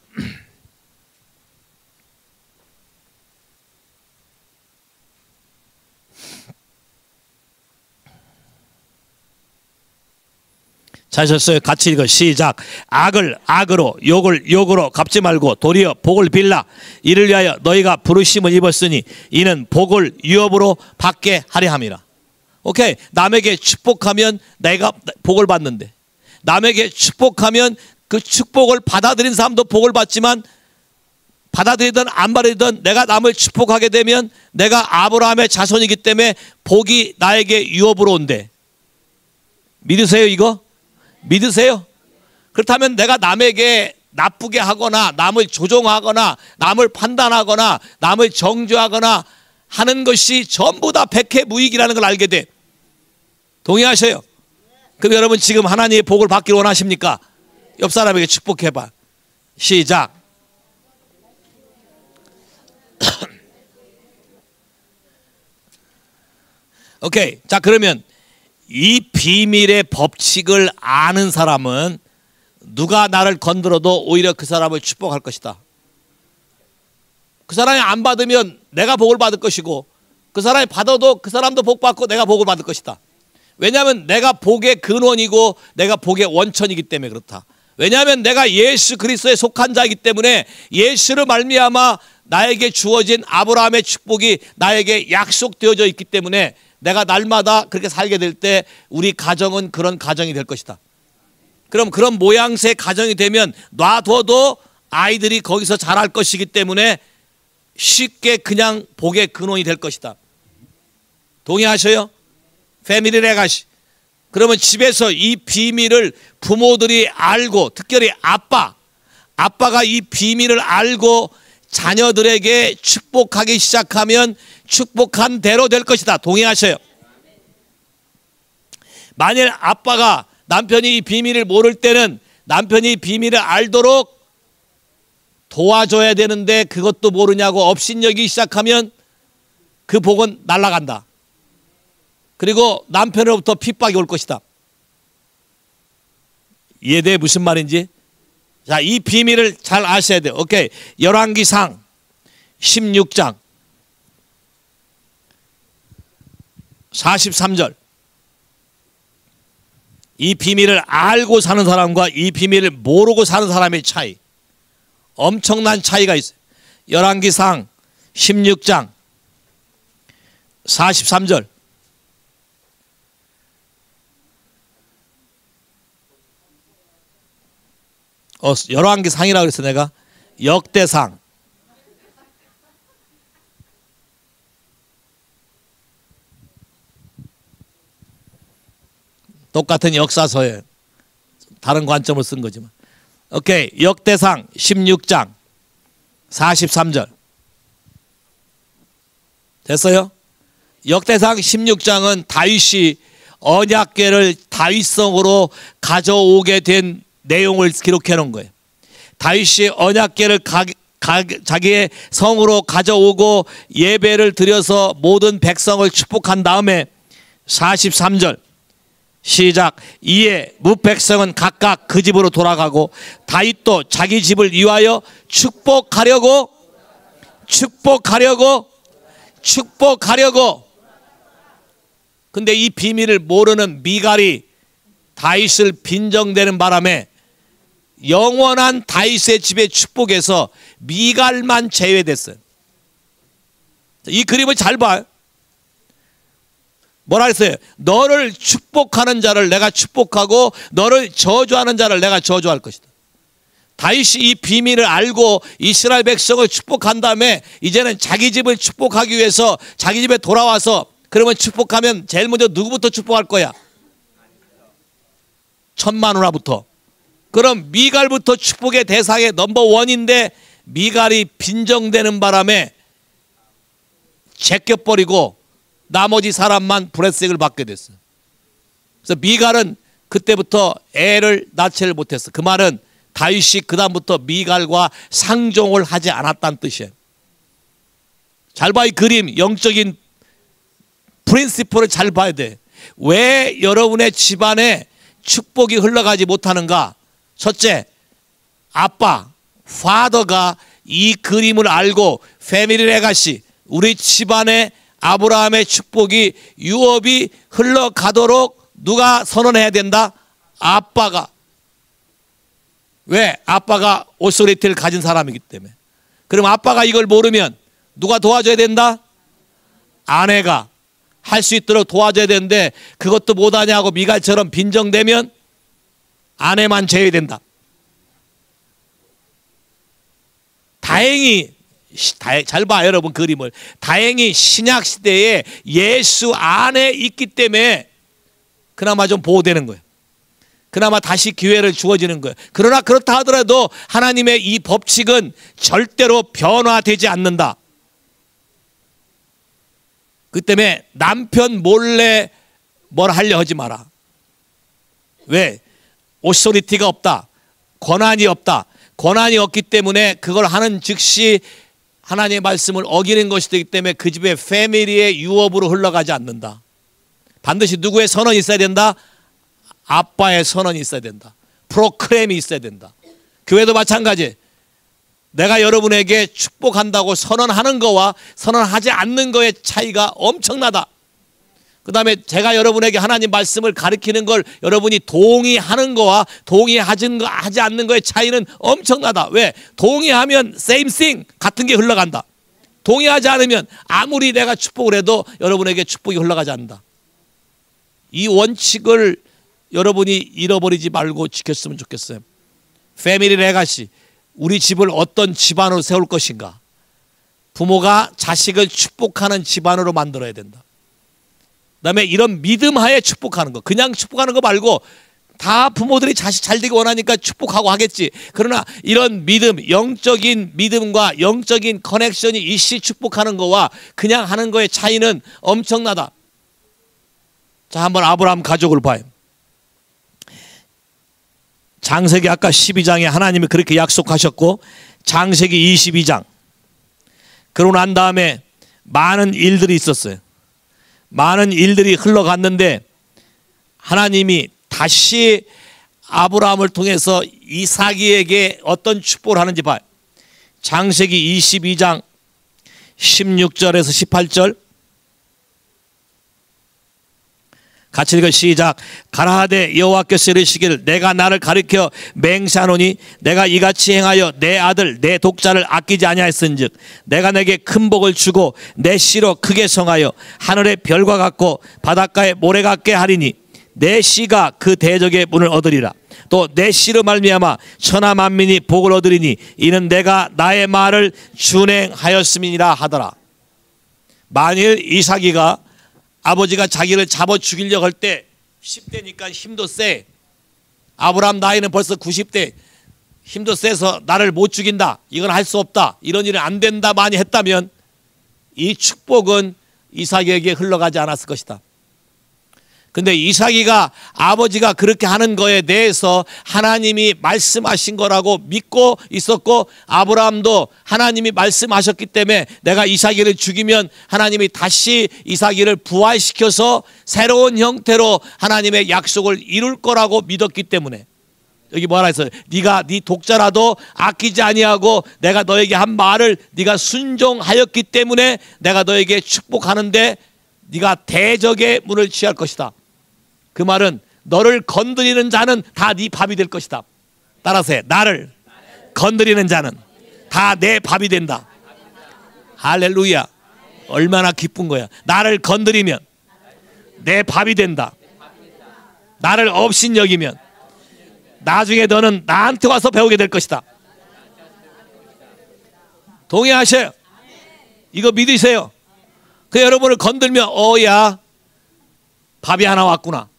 자셨어요? 같이 읽어. 시작. 악을 악으로 욕을 욕으로 갚지 말고 도리어 복을 빌라. 이를 위하여 너희가 부르심을 입었으니 이는 복을 유업으로 받게 하려 함이라. 오케이. 남에게 축복하면 내가 복을 받는데, 남에게 축복하면 그 축복을 받아들인 사람도 복을 받지만, 받아들이든 안 받아들이든 내가 남을 축복하게 되면 내가 아브라함의 자손이기 때문에 복이 나에게 유업으로 온대. 믿으세요 이거? 믿으세요? 그렇다면 내가 남에게 나쁘게 하거나 남을 조종하거나 남을 판단하거나 남을 정죄하거나 하는 것이 전부 다 백해무익이라는 걸 알게 돼. 동의하셔요? 그럼 여러분 지금 하나님의 복을 받기를 원하십니까? 옆 사람에게 축복해봐. 시작. 오케이. 자, 그러면 이 비밀의 법칙을 아는 사람은 누가 나를 건드려도 오히려 그 사람을 축복할 것이다. 그 사람이 안 받으면 내가 복을 받을 것이고, 그 사람이 받아도 그 사람도 복 받고 내가 복을 받을 것이다. 왜냐하면 내가 복의 근원이고 내가 복의 원천이기 때문에 그렇다. 왜냐하면 내가 예수 그리스도에 속한 자이기 때문에 예수를 말미암아 나에게 주어진 아브라함의 축복이 나에게 약속되어져 있기 때문에 내가 날마다 그렇게 살게 될 때 우리 가정은 그런 가정이 될 것이다. 그럼 그런 모양새의 가정이 되면 놔둬도 아이들이 거기서 자랄 것이기 때문에 쉽게 그냥 복의 근원이 될 것이다. 동의하셔요? 패밀리 레가시. 그러면 집에서 이 비밀을 부모들이 알고, 특별히 아빠, 아빠가 이 비밀을 알고 자녀들에게 축복하기 시작하면 축복한 대로 될 것이다. 동의하셔요? 만일 아빠가 남편이 이 비밀을 모를 때는 남편이 이 비밀을 알도록 도와줘야 되는데 그것도 모르냐고 업신여기기 시작하면 그 복은 날아간다. 그리고 남편으로부터 핍박이 올 것이다. 이해돼? 무슨 말인지? 자, 이 비밀을 잘 아셔야 돼요. 오케이. 열왕기상 십육 장 사십삼 절. 이 비밀을 알고 사는 사람과 이 비밀을 모르고 사는 사람의 차이, 엄청난 차이가 있어요. 열왕기상 십육 장 사십삼 절. 어, 열왕기상이라고 그랬어. 내가 역대상. 똑같은 역사서에 다른 관점을 쓴 거지만. 오케이. 역대상 십육 장 사십삼 절. 됐어요? 역대상 십육 장은 다윗이 언약궤를 다윗성으로 가져오게 된 내용을 기록해 놓은 거예요. 다윗이 언약궤를 가, 가, 자기의 성으로 가져오고 예배를 드려서 모든 백성을 축복한 다음에 사십삼 절 시작. 이에 무백성은 각각 그 집으로 돌아가고 다윗도 자기 집을 위하여 축복하려고 축복하려고 축복하려고. 근데 이 비밀을 모르는 미갈이 다윗을 빈정대는 바람에 영원한 다윗의 집의 축복에서 미갈만 제외됐어요. 이 그림을 잘 봐요. 뭐라 했어요? 너를 축복하는 자를 내가 축복하고 너를 저주하는 자를 내가 저주할 것이다. 다윗이 이 비밀을 알고 이스라엘 백성을 축복한 다음에 이제는 자기 집을 축복하기 위해서 자기 집에 돌아와서, 그러면 축복하면 제일 먼저 누구부터 축복할 거야? 천만우라부터. 그럼 미갈부터 축복의 대상의 넘버원인데 미갈이 빈정대는 바람에 제껴버리고 나머지 사람만 브레스액을 받게 됐어. 그래서 미갈은 그때부터 애를 낳지를 못했어. 그 말은 다윗이 그 다음부터 미갈과 상종을 하지 않았다는 뜻이에요. 잘 봐, 이 그림. 영적인 프린시플을 잘 봐야 돼. 왜 여러분의 집안에 축복이 흘러가지 못하는가? 첫째, 아빠, 파더가 이 그림을 알고 패밀리 레가시, 우리 집안의 아브라함의 축복이 유업이 흘러가도록 누가 선언해야 된다? 아빠가. 왜? 아빠가 오소리티를 가진 사람이기 때문에. 그럼 아빠가 이걸 모르면 누가 도와줘야 된다? 아내가 할 수 있도록 도와줘야 되는데 그것도 못하냐고 미갈처럼 빈정대면 아내만 제외된다. 다행히 잘 봐 여러분 그림을. 다행히 신약시대에 예수 안에 있기 때문에 그나마 좀 보호되는 거예요. 그나마 다시 기회를 주어지는 거예요. 그러나 그렇다 하더라도 하나님의 이 법칙은 절대로 변화되지 않는다. 그 때문에 남편 몰래 뭘 하려 하지 마라. 왜? 오소리티가 없다. 권한이 없다. 권한이 없기 때문에 그걸 하는 즉시 하나님의 말씀을 어기는 것이 되기 때문에 그 집의 패밀리의 유업으로 흘러가지 않는다. 반드시 누구의 선언이 있어야 된다? 아빠의 선언이 있어야 된다. 프로크램이 있어야 된다. 교회도 마찬가지. 내가 여러분에게 축복한다고 선언하는 거와 선언하지 않는 거의 차이가 엄청나다. 그 다음에 제가 여러분에게 하나님 말씀을 가르치는 걸 여러분이 동의하는 거와 동의하지 않는 거의 차이는 엄청나다. 왜? 동의하면 same thing, 같은 게 흘러간다. 동의하지 않으면 아무리 내가 축복을 해도 여러분에게 축복이 흘러가지 않는다. 이 원칙을 여러분이 잃어버리지 말고 지켰으면 좋겠어요. 패밀리 레가시, 우리 집을 어떤 집안으로 세울 것인가. 부모가 자식을 축복하는 집안으로 만들어야 된다. 그 다음에 이런 믿음 하에 축복하는 거. 그냥 축복하는 거 말고 다 부모들이 자식 잘 되기 원하니까 축복하고 하겠지. 그러나 이런 믿음, 영적인 믿음과 영적인 커넥션이 일시 축복하는 거와 그냥 하는 거의 차이는 엄청나다. 자, 한번 아브라함 가족을 봐요. 창세기 아까 십이 장에 하나님이 그렇게 약속하셨고 창세기 이십이 장 그러고 난 다음에 많은 일들이 있었어요. 많은 일들이 흘러갔는데 하나님이 다시 아브라함을 통해서 이삭에게 어떤 축복을 하는지 봐요. 창세기 이십이 장 십육 절에서 십팔 절 같이 읽어 시작. 가라하되 여호와께서 이르시기를 내가 나를 가리켜 맹세하노니 내가 이같이 행하여 내 아들 내 독자를 아끼지 아니하였은즉 내가 내게 큰 복을 주고 내 씨로 크게 성하여 하늘의 별과 같고 바닷가의 모래 같게 하리니 내 씨가 그 대적의 문을 얻으리라. 또 내 씨로 말미암아 천하 만민이 복을 얻으리니 이는 내가 나의 말을 준행하였음이니라 하더라. 만일 이삭이가 아버지가 자기를 잡아 죽이려고 할 때 십 대니까 힘도 세. 아브라함 나이는 벌써 구십 대. 힘도 세서 나를 못 죽인다. 이건 할 수 없다. 이런 일은 안 된다 많이 했다면 이 축복은 이삭에게 흘러가지 않았을 것이다. 근데 이삭이가 아버지가 그렇게 하는 거에 대해서 하나님이 말씀하신 거라고 믿고 있었고 아브라함도 하나님이 말씀하셨기 때문에 내가 이삭이를 죽이면 하나님이 다시 이삭이를 부활시켜서 새로운 형태로 하나님의 약속을 이룰 거라고 믿었기 때문에 여기 뭐라 했어요? 네가 네 독자라도 아끼지 아니하고 내가 너에게 한 말을 네가 순종하였기 때문에 내가 너에게 축복하는데 네가 대적의 문을 취할 것이다. 그 말은 너를 건드리는 자는 다 네 밥이 될 것이다. 따라서 해. 나를 건드리는 자는 다 내 밥이 된다. 할렐루야. 얼마나 기쁜 거야. 나를 건드리면 내 밥이 된다. 나를 업신여기면 나중에 너는 나한테 와서 배우게 될 것이다. 동의하셔요. 이거 믿으세요. 그 여러분을 건들면 어야 밥이 하나 왔구나.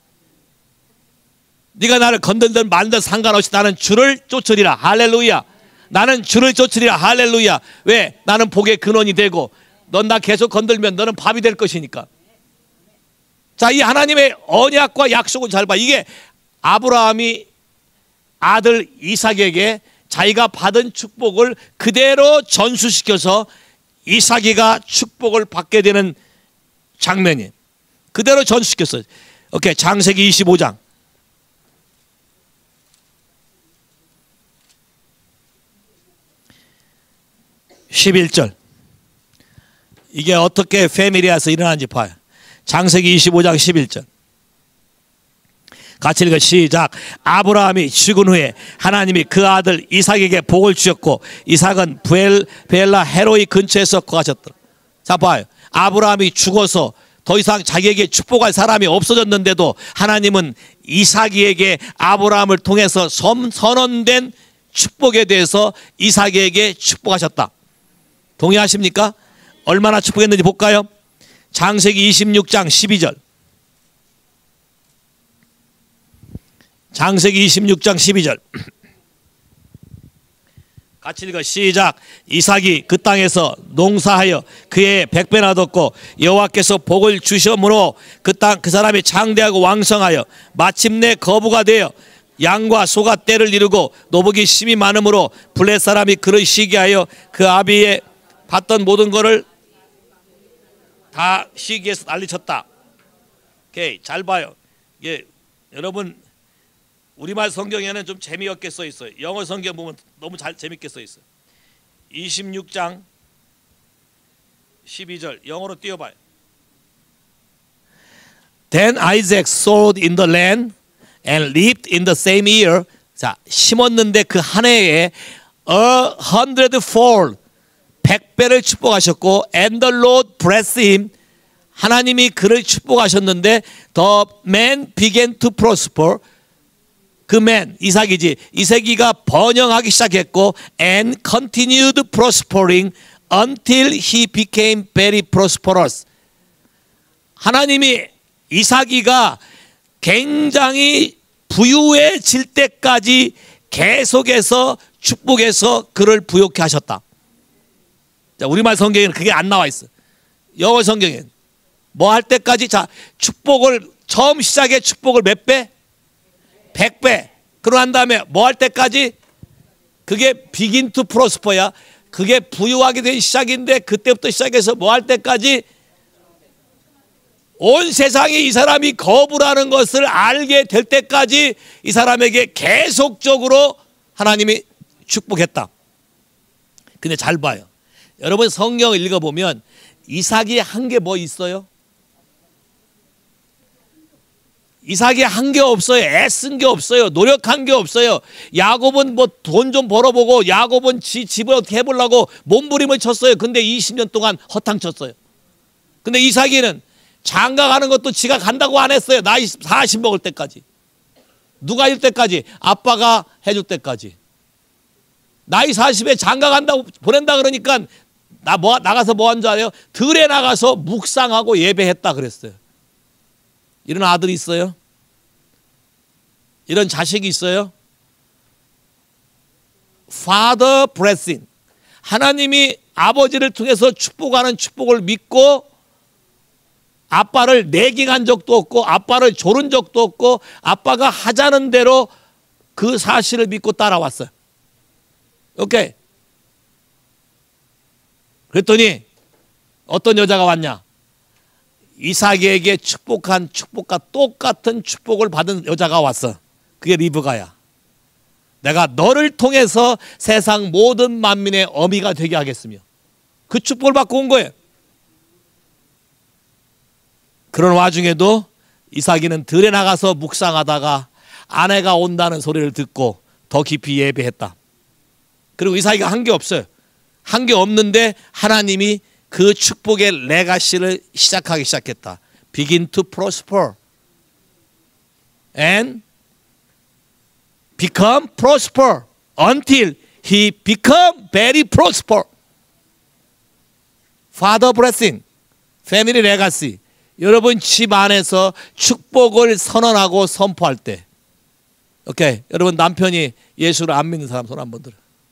네가 나를 건들든 말든 상관없이 나는 주를 쫓으리라. 할렐루야. 나는 주를 쫓으리라. 할렐루야. 왜? 나는 복의 근원이 되고 넌 나 계속 건들면 너는 밥이 될 것이니까. 자, 이 하나님의 언약과 약속은 잘 봐. 이게 아브라함이 아들 이삭에게 자기가 받은 축복을 그대로 전수시켜서 이삭이가 축복을 받게 되는 장면이 그대로 전수시켰어요. 오케이, 창세기 이십오 장 십일 절. 이게 어떻게 패밀리에서 일어난지 봐요. 창세기 이십오 장 십일 절. 같이 읽어 시작. 아브라함이 죽은 후에 하나님이 그 아들 이삭에게 복을 주셨고 이삭은 부엘, 베엘라 헤로이 근처에서 거하셨더라. 자 봐요. 아브라함이 죽어서 더 이상 자기에게 축복할 사람이 없어졌는데도 하나님은 이삭에게 아브라함을 통해서 선언된 축복에 대해서 이삭에게 축복하셨다. 동의하십니까? 얼마나 축복했는지 볼까요? 창세기 이십육 장 십이 절. 창세기 이십육 장 십이 절. 같이 읽어 시작. 이삭이 그 땅에서 농사하여 그의 백배나 얻었고 여호와께서 복을 주심으로 그 땅 그 사람이 장대하고 왕성하여 마침내 거부가 되어 양과 소가 떼를 이루고 노복이 심이 많으므로 블레 사람이 그를 시기하여 그 아비의 받던 모든 것을 다 시기해서 난리쳤다. 오케이, 잘 봐요. 이게 여러분 우리말 성경에는 좀 재미없게 써 있어요. 영어 성경 보면 너무 잘 재밌게 써 있어요. 이십육 장 십이 절 영어로 띄워봐요. Then Isaac sowed in the land and lived in the same year. 자, 심었는데 그 한 해에 a hundredfold 백 배를 축복하셨고 and the Lord blessed him. 하나님이 그를 축복하셨는데 the man began to prosper. 그 맨, 이삭이지. 이삭이가 번영하기 시작했고 and continued prospering until he became very prosperous. 하나님이 이삭이가 굉장히 부유해질 때까지 계속해서 축복해서 그를 부욕해 하셨다. 자, 우리말 성경에는 그게 안 나와 있어. 영어 성경에는 뭐 할 때까지? 자, 축복을 처음 시작에 축복을 몇 배? 백 배. 그러고 난 다음에 뭐 할 때까지? 그게 begin to prosper야. 그게 부유하게 된 시작인데 그때부터 시작해서 뭐 할 때까지? 온 세상이 이 사람이 거부라는 것을 알게 될 때까지 이 사람에게 계속적으로 하나님이 축복했다. 근데 잘 봐요. 여러분 성경을 읽어보면 이삭이 한 게 뭐 있어요? 이삭이 한 게 없어요. 애쓴 게 없어요. 노력한 게 없어요. 야곱은 뭐 돈 좀 벌어보고 야곱은 지 집을 어떻게 해보려고 몸부림을 쳤어요. 근데 이십 년 동안 허탕 쳤어요. 근데 이삭이는 장가 가는 것도 지가 간다고 안 했어요. 나이 사십 먹을 때까지. 누가 일 때까지? 아빠가 해줄 때까지. 나이 사십에 장가 간다고 보낸다 그러니까 나 뭐, 나가서 뭐 한 줄 알아요? 들에 나가서 묵상하고 예배했다 그랬어요. 이런 아들이 있어요? 이런 자식이 있어요? Father blessing. 하나님이 아버지를 통해서 축복하는 축복을 믿고 아빠를 내기한 적도 없고 아빠를 조른 적도 없고 아빠가 하자는 대로 그 사실을 믿고 따라왔어요. 오케이. 그랬더니 어떤 여자가 왔냐? 이삭에게 축복한 축복과 똑같은 축복을 받은 여자가 왔어. 그게 리브가야. 내가 너를 통해서 세상 모든 만민의 어미가 되게 하겠으며 그 축복을 받고 온 거예요. 그런 와중에도 이삭이는 들에 나가서 묵상하다가 아내가 온다는 소리를 듣고 더 깊이 예배했다. 그리고 이삭이가 한 게 없어요. 한 게 없는데 하나님이 그 축복의 레가시를 시작하기 시작했다. Begin to prosper and become prosper until he become very prosper. Father blessing, family legacy. 여러분 집 안에서 축복을 선언하고 선포할 때, 오케이. 여러분 남편이 예수를 안 믿는 사람 손 한번 들어.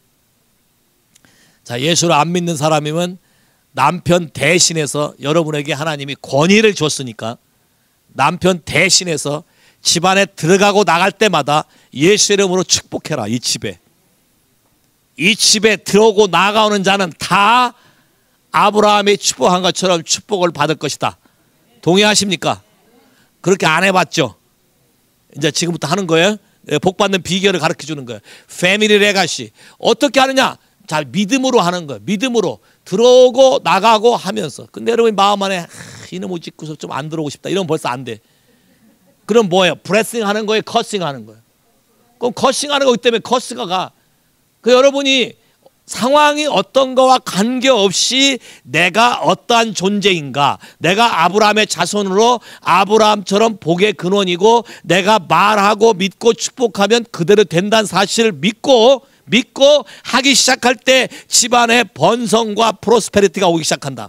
자, 예수를 안 믿는 사람이면 남편 대신해서 여러분에게 하나님이 권위를 줬으니까 남편 대신해서 집안에 들어가고 나갈 때마다 예수 이름으로 축복해라. 이 집에. 이 집에 들어오고 나가오는 자는 다 아브라함이 축복한 것처럼 축복을 받을 것이다. 동의하십니까? 그렇게 안 해봤죠? 이제 지금부터 하는 거예요. 복 받는 비결을 가르쳐 주는 거예요. 패밀리 레가시. 어떻게 하느냐? 자, 믿음으로 하는 거예요. 믿음으로 들어오고 나가고 하면서. 근데 여러분 마음 안에 아, 이놈의 짓고서 좀 안 들어오고 싶다 이러면 벌써 안 돼. 그럼 뭐예요? 브레싱 하는 거예요? 커싱 하는 거예요? 그럼 커싱 하는 거기 때문에 커스가 가. 그 여러분이 상황이 어떤 거와 관계없이 내가 어떠한 존재인가, 내가 아브라함의 자손으로 아브라함처럼 복의 근원이고 내가 말하고 믿고 축복하면 그대로 된다는 사실을 믿고 믿고 하기 시작할 때 집안의 번성과 프로스페리티가 오기 시작한다.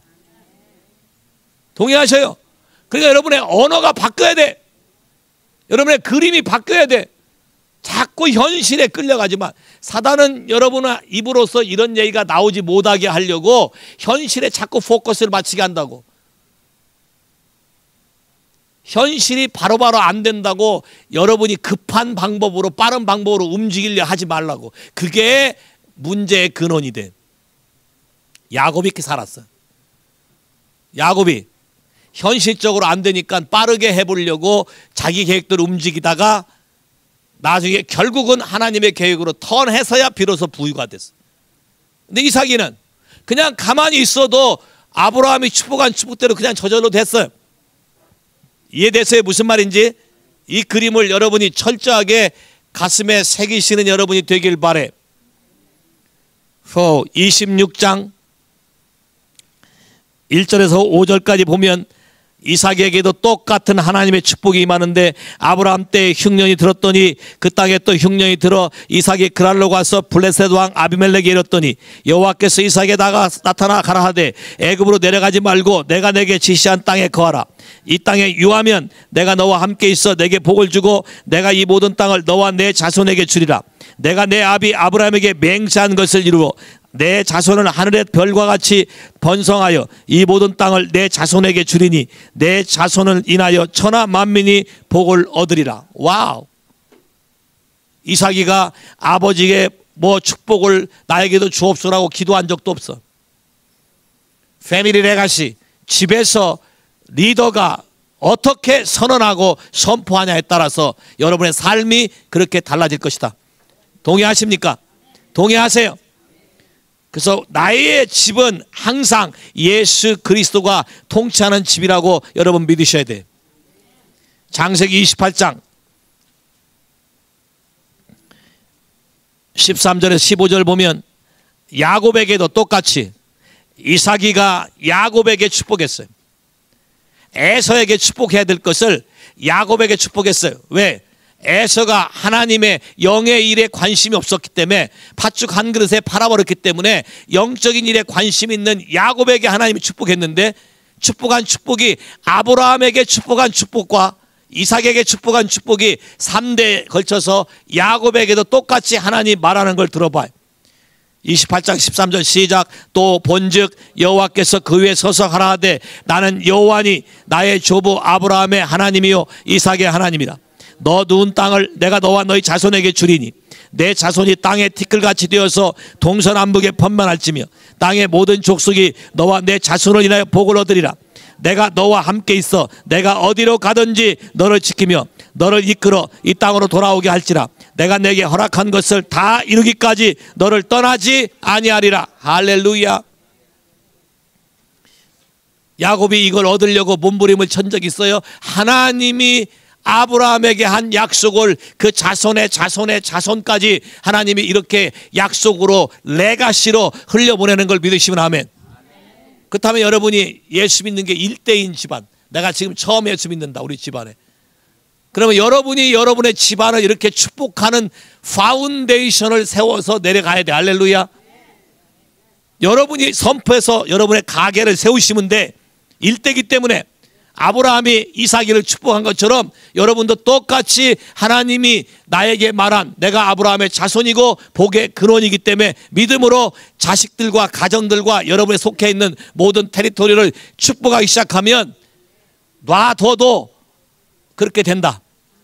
동의하셔요? 그러니까 여러분의 언어가 바뀌어야 돼. 여러분의 그림이 바뀌어야 돼. 자꾸 현실에 끌려가지만 사단은 여러분의 입으로서 이런 얘기가 나오지 못하게 하려고 현실에 자꾸 포커스를 맞추게 한다고. 현실이 바로바로 안 된다고 여러분이 급한 방법으로 빠른 방법으로 움직이려 하지 말라고. 그게 문제의 근원이 돼. 야곱이 이렇게 살았어. 야곱이 현실적으로 안 되니까 빠르게 해보려고 자기 계획대로 움직이다가 나중에 결국은 하나님의 계획으로 턴해서야 비로소 부유가 됐어. 근데 이삭이는 그냥 가만히 있어도 아브라함이 축복한 축복대로 그냥 저절로 됐어요. 이해됐어요? 무슨 말인지? 이 그림을 여러분이 철저하게 가슴에 새기시는 여러분이 되길 바래. 이십육 장 일 절에서 오 절까지 보면 이삭에게도 똑같은 하나님의 축복이 임하는데 아브라함 때 흉년이 들었더니 그 땅에 또 흉년이 들어 이삭이 그랄로 가서 블레셋 왕 아비멜렉에 이르렀더니 여호와께서 이삭에다가 나타나 가라하되 애굽으로 내려가지 말고 내가 내게 지시한 땅에 거하라. 이 땅에 유하면 내가 너와 함께 있어 내게 복을 주고 내가 이 모든 땅을 너와 내 자손에게 주리라. 내가 내 아비 아브라함에게 맹세한 것을 이루어 내 자손은 하늘의 별과 같이 번성하여 이 모든 땅을 내 자손에게 주리니 내 자손을 인하여 천하 만민이 복을 얻으리라. 와우. 이삭이가 아버지에게 뭐 축복을 나에게도 주옵소라고 기도한 적도 없어. 패밀리 레가시, 집에서 리더가 어떻게 선언하고 선포하냐에 따라서 여러분의 삶이 그렇게 달라질 것이다. 동의하십니까? 동의하세요? 그래서 나의 집은 항상 예수 그리스도가 통치하는 집이라고 여러분 믿으셔야 돼요. 창세기 이십팔 장 십삼 절에서 십오 절 보면 야곱에게도 똑같이 이삭이가 야곱에게 축복했어요. 에서에게 축복해야 될 것을 야곱에게 축복했어요. 왜? 에서가 하나님의 영의 일에 관심이 없었기 때문에 팥죽 한 그릇에 팔아버렸기 때문에 영적인 일에 관심 있는 야곱에게 하나님이 축복했는데 축복한 축복이 아브라함에게 축복한 축복과 이삭에게 축복한 축복이 삼 대에 걸쳐서 야곱에게도 똑같이 하나님 말하는 걸 들어봐요. 이십팔 장 십삼 절 시작. 또 본즉 여호와께서 그 위에 서서 하라하되 나는 여호와니 나의 조부 아브라함의 하나님이요 이삭의 하나님이라. 너 누운 땅을 내가 너와 너희 자손에게 주리니 내 자손이 땅의 티끌같이 되어서 동서남북에 번만할지며 땅의 모든 족속이 너와 내 자손을 인하여 복을 얻으리라. 내가 너와 함께 있어 내가 어디로 가든지 너를 지키며 너를 이끌어 이 땅으로 돌아오게 할지라. 내가 내게 허락한 것을 다 이루기까지 너를 떠나지 아니하리라. 할렐루야. 야곱이 이걸 얻으려고 몸부림을 천 적이 있어요. 하나님이 아브라함에게 한 약속을 그 자손의 자손의 자손까지 하나님이 이렇게 약속으로 레가시로 흘려보내는 걸 믿으시면 아멘. 그렇다면 여러분이 예수 믿는 게 일대인 집안, 내가 지금 처음 예수 믿는다 우리 집안에, 그러면 여러분이 여러분의 집안을 이렇게 축복하는 파운데이션을 세워서 내려가야 돼. 할렐루야. 여러분이 선포해서 여러분의 가게를 세우시면 돼. 일대기 때문에 아브라함이 이삭이를 축복한 것처럼 여러분도 똑같이 하나님이 나에게 말한 내가 아브라함의 자손이고 복의 근원이기 때문에 믿음으로 자식들과 가정들과 여러분에 속해 있는 모든 테리토리를 축복하기 시작하면 놔둬도 그렇게 된다.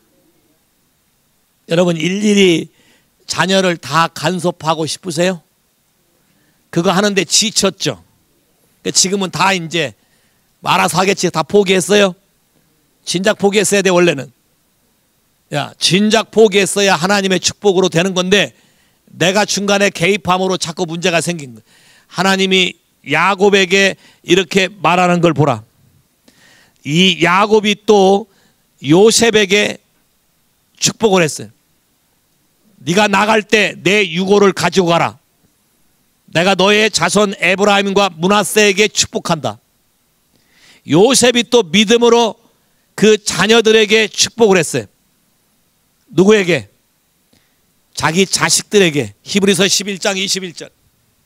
여러분 일일이 자녀를 다 간섭하고 싶으세요? 그거 하는데 지쳤죠? 지금은 다 이제 알아서 하겠지. 다 포기했어요. 진작 포기했어야 돼. 원래는 야 진작 포기했어야 하나님의 축복으로 되는 건데 내가 중간에 개입함으로 자꾸 문제가 생긴 거예요. 하나님이 야곱에게 이렇게 말하는 걸 보라. 이 야곱이 또 요셉에게 축복을 했어요. 네가 나갈 때 내 유고를 가지고 가라. 내가 너의 자손 에브라임과 므낫세에게 축복한다. 요셉이 또 믿음으로 그 자녀들에게 축복을 했어요. 누구에게? 자기 자식들에게. 히브리서 십일 장 이십일 절.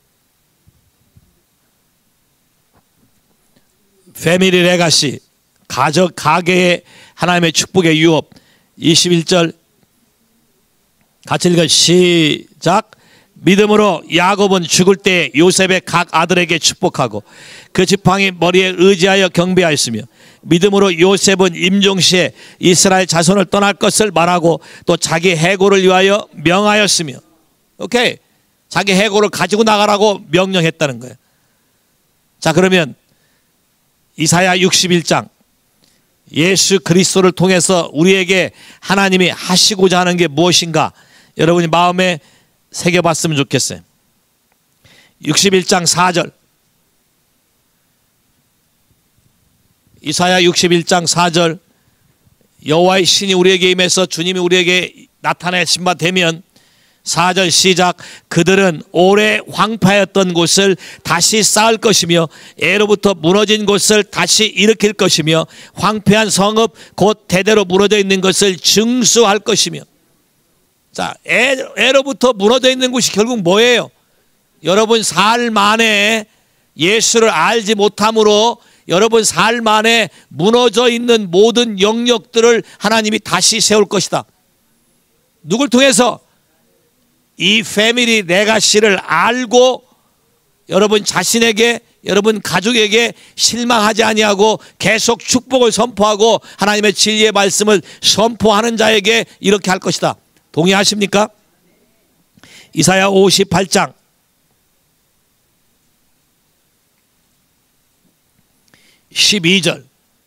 패밀리 레가시, 가족 가계의 하나님의 축복의 유업. 이십일 절 같이 읽어. 시작. 믿음으로 야곱은 죽을 때 요셉의 각 아들에게 축복하고 그 지팡이 머리에 의지하여 경배하였으며 믿음으로 요셉은 임종시에 이스라엘 자손을 떠날 것을 말하고 또 자기 해고를 위하여 명하였으며. 오케이, 자기 해고를 가지고 나가라고 명령했다는 거예요. 자, 그러면 이사야 육십일 장, 예수 그리스도를 통해서 우리에게 하나님이 하시고자 하는 게 무엇인가 여러분이 마음에 새겨봤으면 좋겠어요. 육십일 장 사 절. 이사야 육십일 장 사 절. 여호와의 신이 우리에게 임해서 주님이 우리에게 나타내신 바 되면, 사 절 시작. 그들은 오래 황폐하였던 곳을 다시 쌓을 것이며 애로부터 무너진 곳을 다시 일으킬 것이며 황폐한 성읍 곧 대대로 무너져 있는 것을 증수할 것이며. 자, 애, 애로부터 무너져 있는 곳이 결국 뭐예요? 여러분 삶 안에 예수를 알지 못함으로 여러분 삶 안에 무너져 있는 모든 영역들을 하나님이 다시 세울 것이다. 누굴 통해서? 이 패밀리 레가시를 알고 여러분 자신에게, 여러분 가족에게 실망하지 아니하고 계속 축복을 선포하고 하나님의 진리의 말씀을 선포하는 자에게 이렇게 할 것이다. 동의하십니까? 이사야 오십팔 장 십이 절.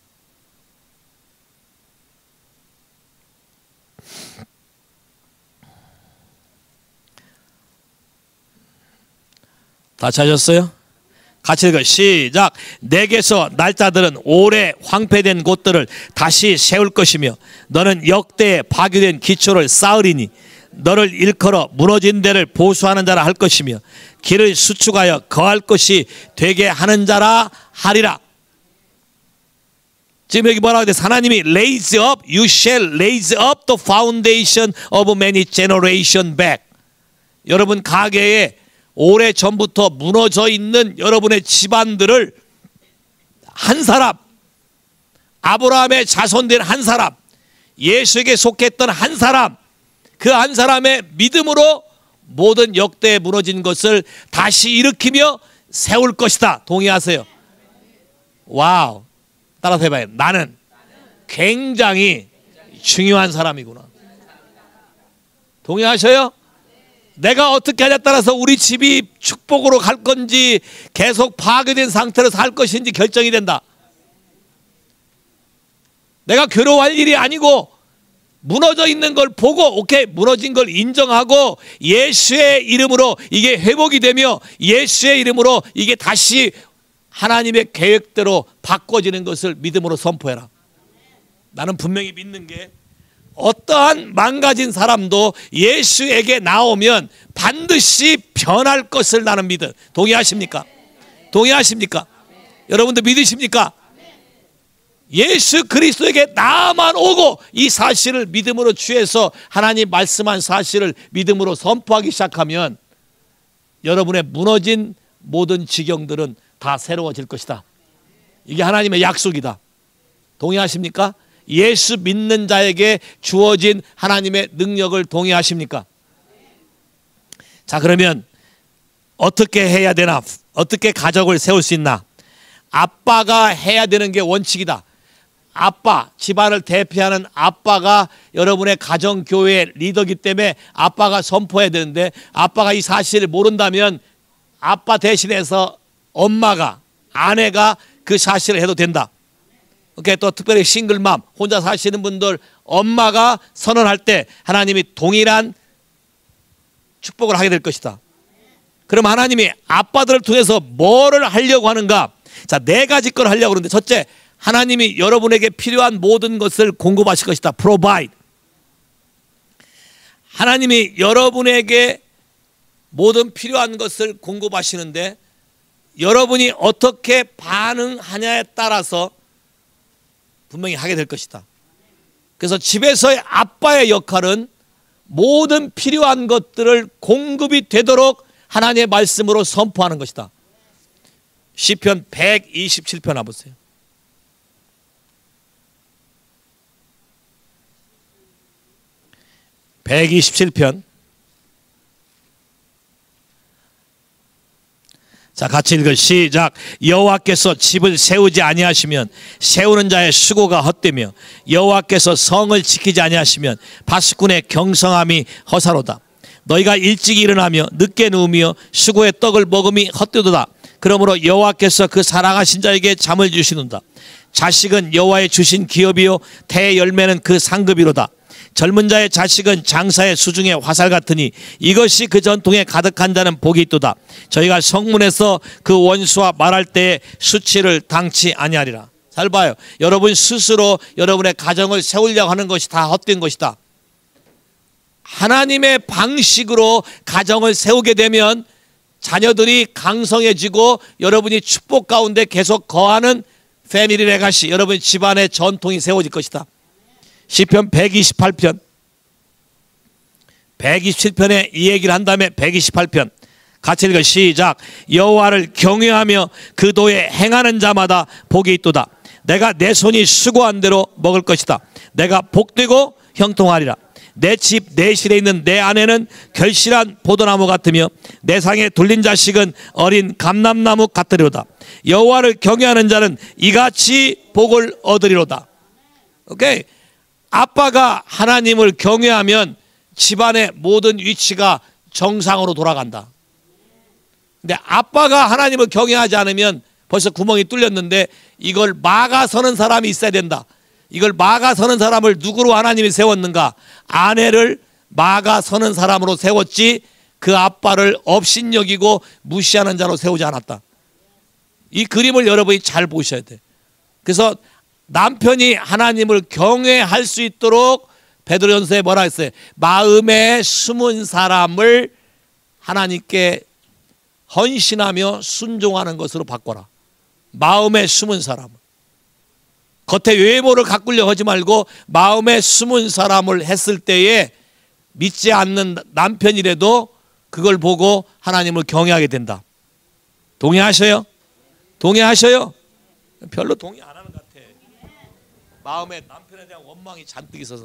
다 찾았어요? 같이 읽어. 시작. 내게서 날짜들은 오래 황폐된 곳들을 다시 세울 것이며 너는 역대에 파괴된 기초를 쌓으리니 너를 일컬어 무너진 데를 보수하는 자라 할 것이며 길을 수축하여 거할 것이 되게 하는 자라 하리라. 지금 여기 뭐라고 돼? 하나님이 raise up, you shall raise up the foundation of many generation back. 여러분 가계에 오래 전부터 무너져 있는 여러분의 집안들을 한 사람, 아브라함의 자손된 한 사람, 예수에게 속했던 한 사람, 그 한 사람의 믿음으로 모든 역대에 무너진 것을 다시 일으키며 세울 것이다. 동의하세요? 와우. 따라서 해봐요. 나는 굉장히 중요한 사람이구나. 동의하셔요? 내가 어떻게 하냐에 따라서 우리 집이 축복으로 갈 건지 계속 파괴된 상태로 살 것인지 결정이 된다. 내가 괴로워할 일이 아니고 무너져 있는 걸 보고 오케이 무너진 걸 인정하고 예수의 이름으로 이게 회복이 되며 예수의 이름으로 이게 다시 하나님의 계획대로 바꿔지는 것을 믿음으로 선포해라. 나는 분명히 믿는 게 어떠한 망가진 사람도 예수에게 나오면 반드시 변할 것을 나는 믿어. 동의하십니까? 동의하십니까? 여러분도 믿으십니까? 예수 그리스도에게 나만 오고 이 사실을 믿음으로 취해서 하나님 말씀한 사실을 믿음으로 선포하기 시작하면 여러분의 무너진 모든 지경들은 다 새로워질 것이다. 이게 하나님의 약속이다. 동의하십니까? 예수 믿는 자에게 주어진 하나님의 능력을 동의하십니까? 자, 그러면 어떻게 해야 되나? 어떻게 가족을 세울 수 있나? 아빠가 해야 되는 게 원칙이다. 아빠, 집안을 대표하는 아빠가 여러분의 가정교회 리더이기 때문에 아빠가 선포해야 되는데 아빠가 이 사실을 모른다면 아빠 대신해서 엄마가, 아내가 그 사실을 해도 된다. 오케이. 또 특별히 싱글맘, 혼자 사시는 분들 엄마가 선언할 때 하나님이 동일한 축복을 하게 될 것이다. 그럼 하나님이 아빠들을 통해서 뭐를 하려고 하는가? 자, 네 가지 걸 하려고 그러는데, 첫째, 하나님이 여러분에게 필요한 모든 것을 공급하실 것이다. provide. 하나님이 여러분에게 모든 필요한 것을 공급하시는데 여러분이 어떻게 반응하냐에 따라서 분명히 하게 될 것이다. 그래서 집에서의 아빠의 역할은 모든 필요한 것들을 공급이 되도록 하나님의 말씀으로 선포하는 것이다. 시편 백이십칠 편 와보세요. 백이십칠 편. 자, 같이 읽을 시작. 여호와께서 집을 세우지 아니하시면 세우는 자의 수고가 헛되며 여호와께서 성을 지키지 아니하시면 바스꾼의 경성함이 허사로다. 너희가 일찍 일어나며 늦게 누우며 수고의 떡을 먹음이 헛되도다. 그러므로 여호와께서 그 사랑하신 자에게 잠을 주시는다. 자식은 여호와의 주신 기업이요 태 열매는 그 상급이로다. 젊은 자의 자식은 장사의 수중의 화살 같으니 이것이 그 전통에 가득한 자는 복이 있도다. 저희가 성문에서 그 원수와 말할 때에 수치를 당치 아니하리라. 잘 봐요. 여러분 스스로 여러분의 가정을 세우려고 하는 것이 다 헛된 것이다. 하나님의 방식으로 가정을 세우게 되면 자녀들이 강성해지고 여러분이 축복 가운데 계속 거하는 패밀리 레가시, 여러분의 집안의 전통이 세워질 것이다. 시편 백이십팔 편. 백이십칠 편에 이 얘기를 한 다음에 백이십팔 편 같이 읽어 시작. 여호와를 경외하며 그 도에 행하는 자마다 복이 있도다. 내가 내 손이 수고한 대로 먹을 것이다. 내가 복되고 형통하리라. 내 집 내 실에 있는 내 아내는 결실한 포도나무 같으며 내 상에 둘린 자식은 어린 감람나무 같으리로다. 여호와를 경외하는 자는 이같이 복을 얻으리로다. 오케이. 아빠가 하나님을 경외하면 집안의 모든 위치가 정상으로 돌아간다. 근데 아빠가 하나님을 경외하지 않으면 벌써 구멍이 뚫렸는데 이걸 막아서는 사람이 있어야 된다. 이걸 막아서는 사람을 누구로 하나님이 세웠는가? 아내를 막아서는 사람으로 세웠지 그 아빠를 업신여기고 무시하는 자로 세우지 않았다. 이 그림을 여러분이 잘 보셔야 돼. 그래서 남편이 하나님을 경외할 수 있도록 베드로전서에 뭐라 했어요? 마음에 숨은 사람을 하나님께 헌신하며 순종하는 것으로 바꿔라. 마음에 숨은 사람. 겉에 외모를 가꾸려 하지 말고 마음에 숨은 사람을 했을 때에 믿지 않는 남편이라도 그걸 보고 하나님을 경외하게 된다. 동의하셔요? 동의하셔요? 별로 동의 안 하는 것 같아. 마음에 남편에 대한 원망이 잔뜩 있어서.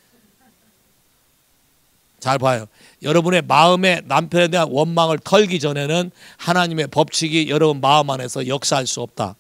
잘 봐요. 여러분의 마음에 남편에 대한 원망을 털기 전에는 하나님의 법칙이 여러분 마음 안에서 역사할 수 없다.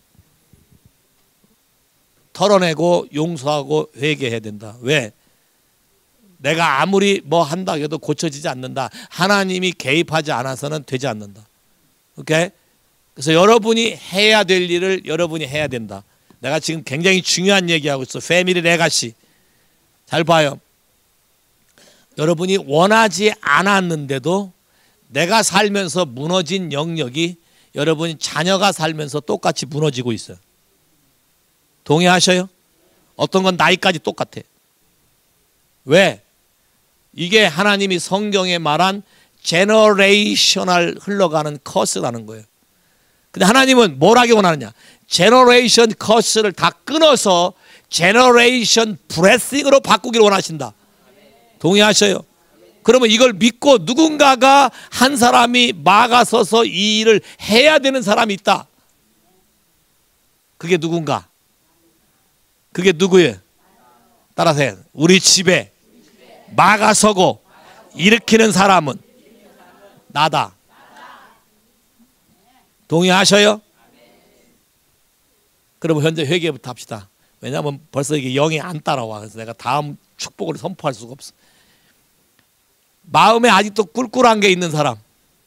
털어내고 용서하고 회개해야 된다. 왜? 내가 아무리 뭐 한다 해도 고쳐지지 않는다. 하나님이 개입하지 않아서는 되지 않는다. 오케이? 그래서 여러분이 해야 될 일을 여러분이 해야 된다. 내가 지금 굉장히 중요한 얘기하고 있어. 패밀리 레가시. 잘 봐요. 여러분이 원하지 않았는데도 내가 살면서 무너진 영역이 여러분 자녀가 살면서 똑같이 무너지고 있어요. 동의하셔요? 어떤 건 나이까지 똑같아. 왜? 이게 하나님이 성경에 말한 제너레이셔널 흘러가는 커스라는 거예요. 근데 하나님은 뭘 하기 원하느냐? 제너레이션 커스를 다 끊어서 제너레이션 브레싱으로 바꾸기를 원하신다. 동의하셔요? 그러면 이걸 믿고 누군가가 한 사람이 막아서서 이 일을 해야 되는 사람이 있다. 그게 누군가? 그게 누구예요? 따라서 해요. 우리 집에 막아서고 일으키는 사람은 나다. 동의하셔요? 그러면 현재 회개부터 합시다. 왜냐하면 벌써 이게 영이 안 따라와. 그래서 내가 다음 축복을 선포할 수가 없어. 마음에 아직도 꿀꿀한 게 있는 사람,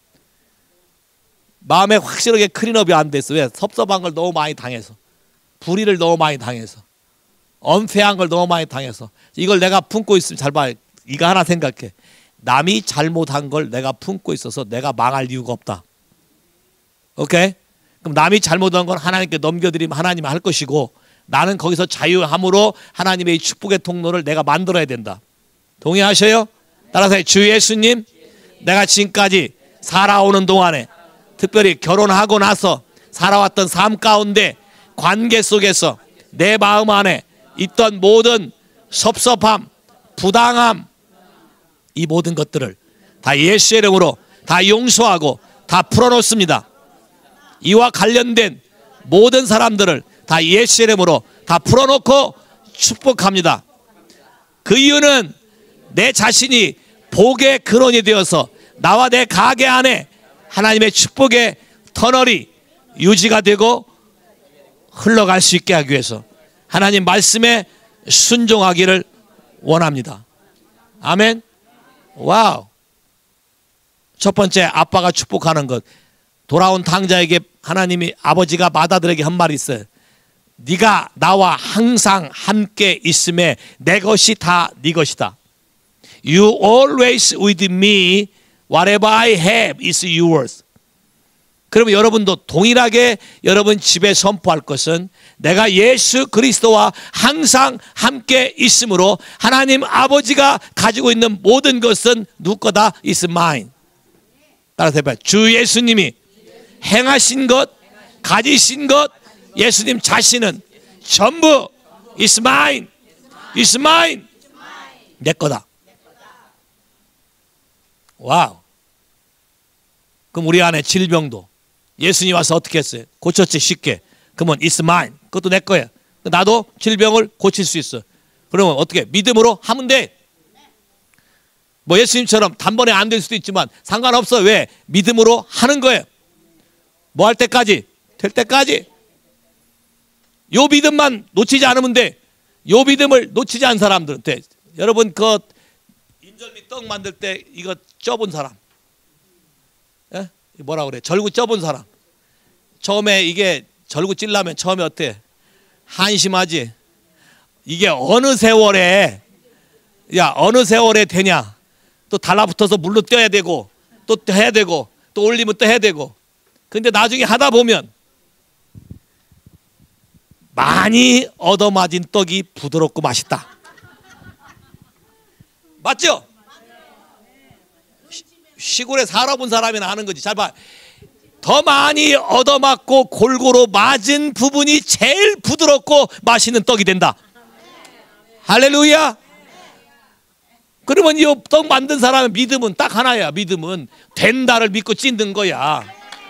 마음에 확실하게 클린업이 안 됐어. 왜? 섭섭한 걸 너무 많이 당해서, 불의를 너무 많이 당해서, 엄폐한 걸 너무 많이 당해서. 이걸 내가 품고 있으면 잘 봐. 이거 하나 생각해. 남이 잘못한 걸 내가 품고 있어서 내가 망할 이유가 없다. 오케이? 그럼 남이 잘못한 건 하나님께 넘겨드리면 하나님이 할 것이고 나는 거기서 자유함으로 하나님의 축복의 통로를 내가 만들어야 된다. 동의하셔요? 따라서 주 예수님, 내가 지금까지 살아오는 동안에 특별히 결혼하고 나서 살아왔던 삶 가운데 관계 속에서 내 마음 안에 있던 모든 섭섭함, 부당함, 이 모든 것들을 다 예수의 이름으로 다 용서하고 다 풀어놓습니다. 이와 관련된 모든 사람들을 다 예수의 이름으로 다 풀어놓고 축복합니다. 그 이유는 내 자신이 복의 근원이 되어서 나와 내 가게 안에 하나님의 축복의 터널이 유지가 되고 흘러갈 수 있게 하기 위해서 하나님 말씀에 순종하기를 원합니다. 아멘. 와우. 첫 번째, 아빠가 축복하는 것. 돌아온 탕자에게 하나님이, 아버지가 맏아들에게 한 말이 있어요. 네가 나와 항상 함께 있음에 내 것이 다 네 것이다. You always with me. Whatever I have is yours. 그러면 여러분도 동일하게 여러분 집에 선포할 것은 내가 예수 그리스도와 항상 함께 있으므로 하나님 아버지가 가지고 있는 모든 것은 누구 거다? It's mine. 따라서 해봐요. 주 예수님이 행하신 것, 가지신 것, 예수님 자신은 전부 It's mine. It's mine. 내 거다. 와우. 그럼 우리 안에 질병도 예수님 와서 어떻게 했어요? 고쳤지, 쉽게. 그러면 it's mine. 그것도 내 거야. 나도 질병을 고칠 수 있어. 그러면 어떻게? 믿음으로 하면 돼. 뭐 예수님처럼 단번에 안 될 수도 있지만 상관없어. 왜? 믿음으로 하는 거예요. 뭐 할 때까지? 될 때까지. 요 믿음만 놓치지 않으면 돼. 요 믿음을 놓치지 않은 사람들은 돼. 여러분 그 인절미 떡 만들 때 이거 쪄본 사람, 예? 뭐라 그래? 절구 쪄본 사람. 처음에 이게 절구 찔려면 처음에 어때? 한심하지. 이게 어느 세월에, 야 어느 세월에 되냐? 또 달라붙어서 물로 떠야 되고 또 해야 되고 또 올리면 또 해야 되고. 근데 나중에 하다 보면 많이 얻어맞은 떡이 부드럽고 맛있다. 맞죠? 시골에 살아본 사람이나 아는 거지. 잘 봐. 더 많이 얻어맞고 골고루 맞은 부분이 제일 부드럽고 맛있는 떡이 된다. 할렐루야. 그러면 이 떡 만든 사람의 믿음은 딱 하나야. 믿음은 된다를 믿고 찐든 거야.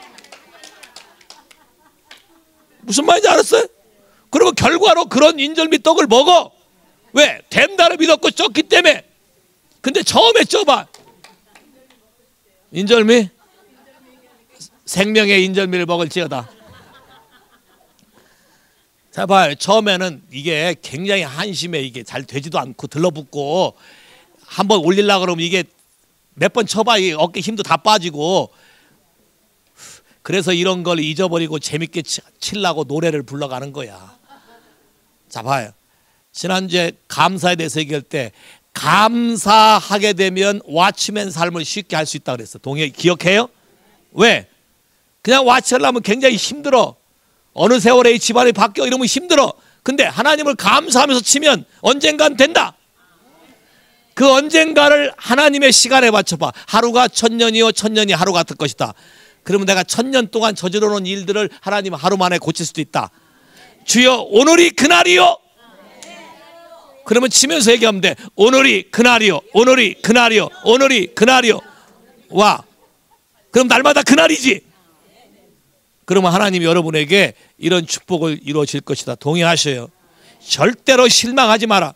무슨 말인지 알았어요? 그러면 결과로 그런 인절미 떡을 먹어. 왜? 된다를 믿었고 쪘기 때문에. 근데 처음에 쪄봐. 인절미? 생명의 인절미를 먹을지어다. 자, 봐요. 처음에는 이게 굉장히 한심해. 이게 잘 되지도 않고 들러붙고 한번 올리려고 그러면 이게 몇 번 쳐봐. 이게 어깨 힘도 다 빠지고. 그래서 이런 걸 잊어버리고 재밌게 치려고 노래를 불러가는 거야. 자, 봐요. 지난주에 감사에 대해서 얘기할 때 감사하게 되면 와치맨 삶을 쉽게 할 수 있다 그랬어. 동의 기억해요? 왜? 그냥 와치하려면 굉장히 힘들어. 어느 세월에 이 집안이 바뀌어 이러면 힘들어. 근데 하나님을 감사하면서 치면 언젠간 된다. 그 언젠가를 하나님의 시간에 맞춰봐. 하루가 천년이요 천년이 하루 같을 것이다. 그러면 내가 천년 동안 저지러 놓은 일들을 하나님 하루 만에 고칠 수도 있다. 주여 오늘이 그날이요. 그러면 치면서 얘기하면 돼. 오늘이 그날이요. 오늘이 그날이요. 오늘이 그날이요. 와. 그럼 날마다 그날이지. 그러면 하나님이 여러분에게 이런 축복을 이루어질 것이다. 동의하셔요. 절대로 실망하지 마라.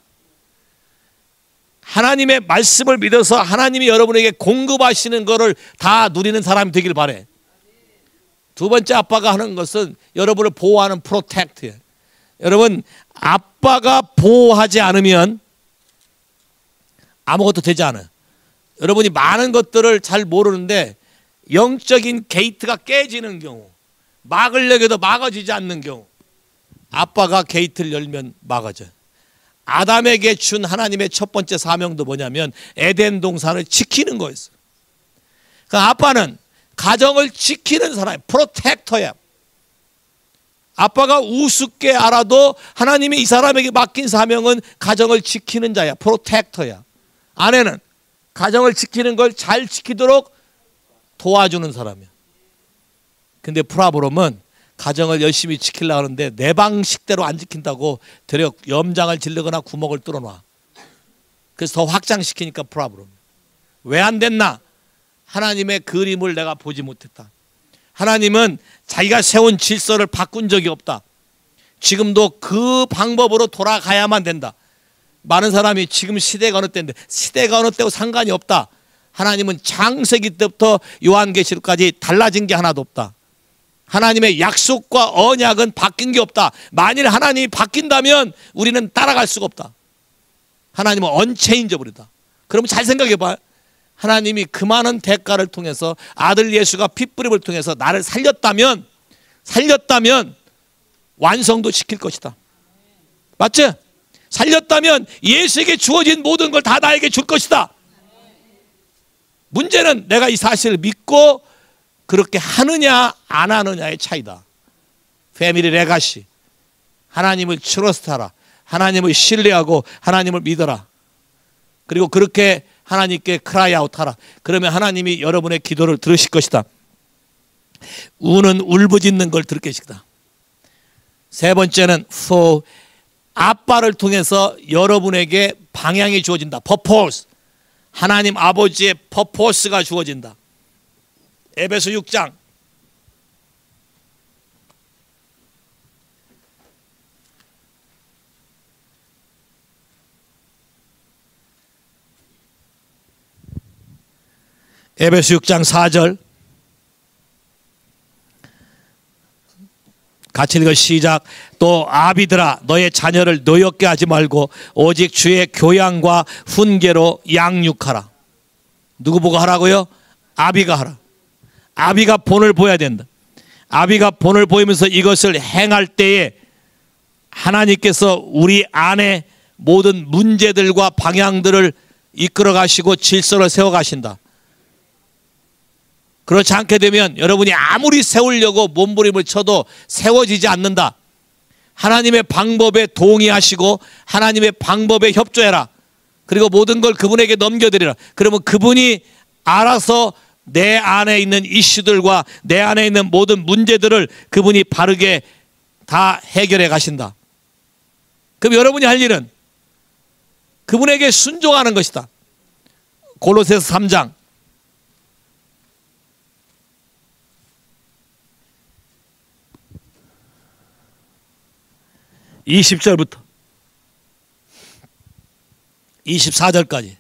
하나님의 말씀을 믿어서 하나님이 여러분에게 공급하시는 것을 다 누리는 사람이 되길 바래. 두 번째 아빠가 하는 것은 여러분을 보호하는 프로텍트예요. 여러분 아빠가 보호하지 않으면 아무것도 되지 않아요. 여러분이 많은 것들을 잘 모르는데 영적인 게이트가 깨지는 경우, 막으려고 해도 막아지지 않는 경우, 아빠가 게이트를 열면 막아져요. 아담에게 준 하나님의 첫 번째 사명도 뭐냐면 에덴 동산을 지키는 거였어요. 그러니까 아빠는 가정을 지키는 사람이야. 프로텍터야. 아빠가 우습게 알아도 하나님이 이 사람에게 맡긴 사명은 가정을 지키는 자야. 프로텍터야. 아내는 가정을 지키는 걸 잘 지키도록 도와주는 사람이야. 근데 프라브롬은 가정을 열심히 지키려고 하는데 내 방식대로 안 지킨다고 되려 염장을 지르거나 구멍을 뚫어놔. 그래서 더 확장시키니까 프라브롬. 왜 안 됐나? 하나님의 그림을 내가 보지 못했다. 하나님은 자기가 세운 질서를 바꾼 적이 없다. 지금도 그 방법으로 돌아가야만 된다. 많은 사람이 지금 시대가 어느 때인데 시대가 어느 때고 상관이 없다. 하나님은 창세기 때부터 요한계시록까지 달라진 게 하나도 없다. 하나님의 약속과 언약은 바뀐 게 없다. 만일 하나님이 바뀐다면 우리는 따라갈 수가 없다. 하나님은 언체인저블이다. 그러면 잘 생각해 봐요. 하나님이 그 많은 대가를 통해서 아들 예수가 핏부림을 통해서 나를 살렸다면 살렸다면 완성도 시킬 것이다. 맞지? 살렸다면 예수에게 주어진 모든 걸 다 나에게 줄 것이다. 문제는 내가 이 사실을 믿고 그렇게 하느냐 안 하느냐의 차이다. 패밀리 레가시. 하나님을 트러스트하라. 하나님을 신뢰하고 하나님을 믿어라. 그리고 그렇게 하나님께 크라이 아웃하라. 그러면 하나님이 여러분의 기도를 들으실 것이다. 우는 울부짖는 걸 들을 것이다. 세 번째는 for 아빠를 통해서 여러분에게 방향이 주어진다. purpose. 하나님 아버지의 purpose가 주어진다. 에베소 육 장 에베소 육 장 사 절 같이 읽어 시작. 또 아비들아 너의 자녀를 노엽게 하지 말고 오직 주의 교양과 훈계로 양육하라. 누구 보고 하라고요? 아비가 하라. 아비가 본을 보여야 된다. 아비가 본을 보이면서 이것을 행할 때에 하나님께서 우리 안에 모든 문제들과 방향들을 이끌어 가시고 질서를 세워 가신다. 그렇지 않게 되면 여러분이 아무리 세우려고 몸부림을 쳐도 세워지지 않는다. 하나님의 방법에 동의하시고 하나님의 방법에 협조해라. 그리고 모든 걸 그분에게 넘겨드리라. 그러면 그분이 알아서 내 안에 있는 이슈들과 내 안에 있는 모든 문제들을 그분이 바르게 다 해결해 가신다. 그럼 여러분이 할 일은 그분에게 순종하는 것이다. 골로새서 삼 장 이십 절부터 이십사 절까지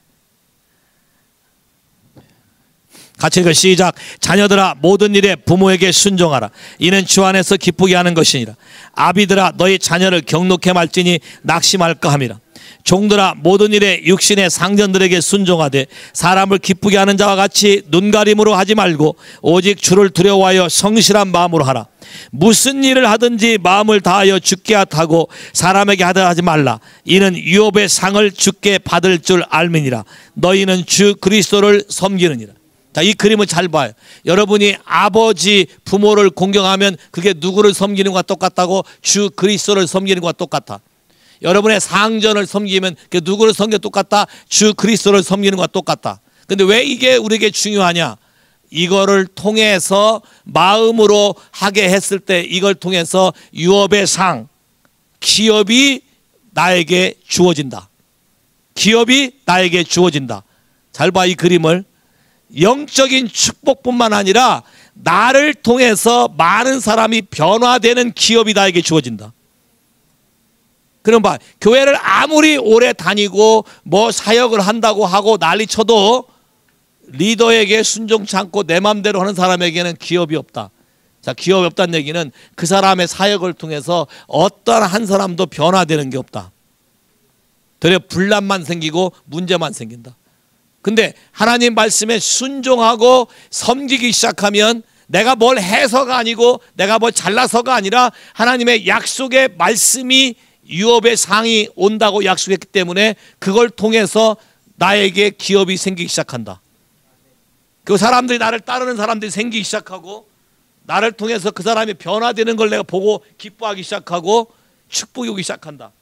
같이 읽어 시작. 자녀들아 모든 일에 부모에게 순종하라. 이는 주 안에서 기쁘게 하는 것이니라. 아비들아 너희 자녀를 경록해 말지니 낙심할까 함이라. 종들아 모든 일에 육신의 상전들에게 순종하되 사람을 기쁘게 하는 자와 같이 눈가림으로 하지 말고 오직 주를 두려워하여 성실한 마음으로 하라. 무슨 일을 하든지 마음을 다하여 주께 하고 사람에게 하다 하지 말라. 이는 유업의 상을 주께 받을 줄 알미니라. 너희는 주 그리스도를 섬기느니라. 자, 이 그림을 잘 봐요. 여러분이 아버지 부모를 공경하면 그게 누구를 섬기는 것과 똑같다고? 주 그리스도를 섬기는 것과 똑같아. 여러분의 상전을 섬기면 그게 누구를 섬기는 것과 똑같다? 주 그리스도를 섬기는 것과 똑같다. 근데 왜 이게 우리에게 중요하냐? 이거를 통해서 마음으로 하게 했을 때 이걸 통해서 유업의 상, 기업이 나에게 주어진다. 기업이 나에게 주어진다. 잘 봐, 이 그림을. 영적인 축복뿐만 아니라 나를 통해서 많은 사람이 변화되는 기업이 나에게 주어진다. 그럼 봐, 교회를 아무리 오래 다니고 뭐 사역을 한다고 하고 난리쳐도 리더에게 순종치 않고 내 맘대로 하는 사람에게는 기업이 없다. 자, 기업이 없다는 얘기는 그 사람의 사역을 통해서 어떤 한 사람도 변화되는 게 없다. 되려 분란만 생기고 문제만 생긴다. 근데 하나님 말씀에 순종하고 섬기기 시작하면 내가 뭘 해서가 아니고 내가 뭘 잘나서가 아니라 하나님의 약속의 말씀이 유업의 상이 온다고 약속했기 때문에 그걸 통해서 나에게 기업이 생기기 시작한다. 그 사람들이 나를 따르는 사람들이 생기기 시작하고 나를 통해서 그 사람이 변화되는 걸 내가 보고 기뻐하기 시작하고 축복이 오기 시작한다.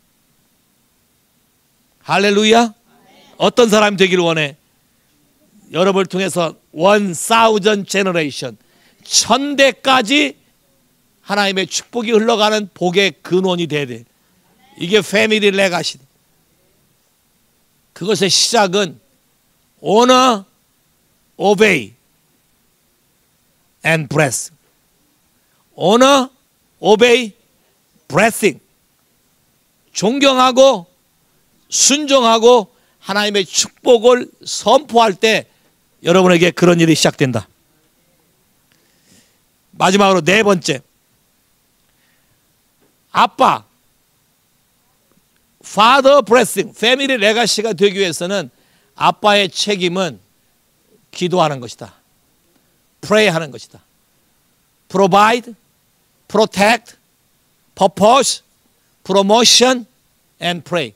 할렐루야. 어떤 사람이 되기를 원해? 여러분을 통해서 one thousand generation, 천대까지 하나님의 축복이 흘러가는 복의 근원이 돼야 돼. 이게 패밀리 레가시다. 그것의 시작은 honor, obey and bless. honor, obey, blessing. 존경하고 순종하고 하나님의 축복을 선포할 때 여러분에게 그런 일이 시작된다. 마지막으로 네 번째, 아빠, father blessing, 패밀리 레가시가 되기 위해서는 아빠의 책임은 기도하는 것이다. pray 하는 것이다. provide, protect, purpose, promotion and pray.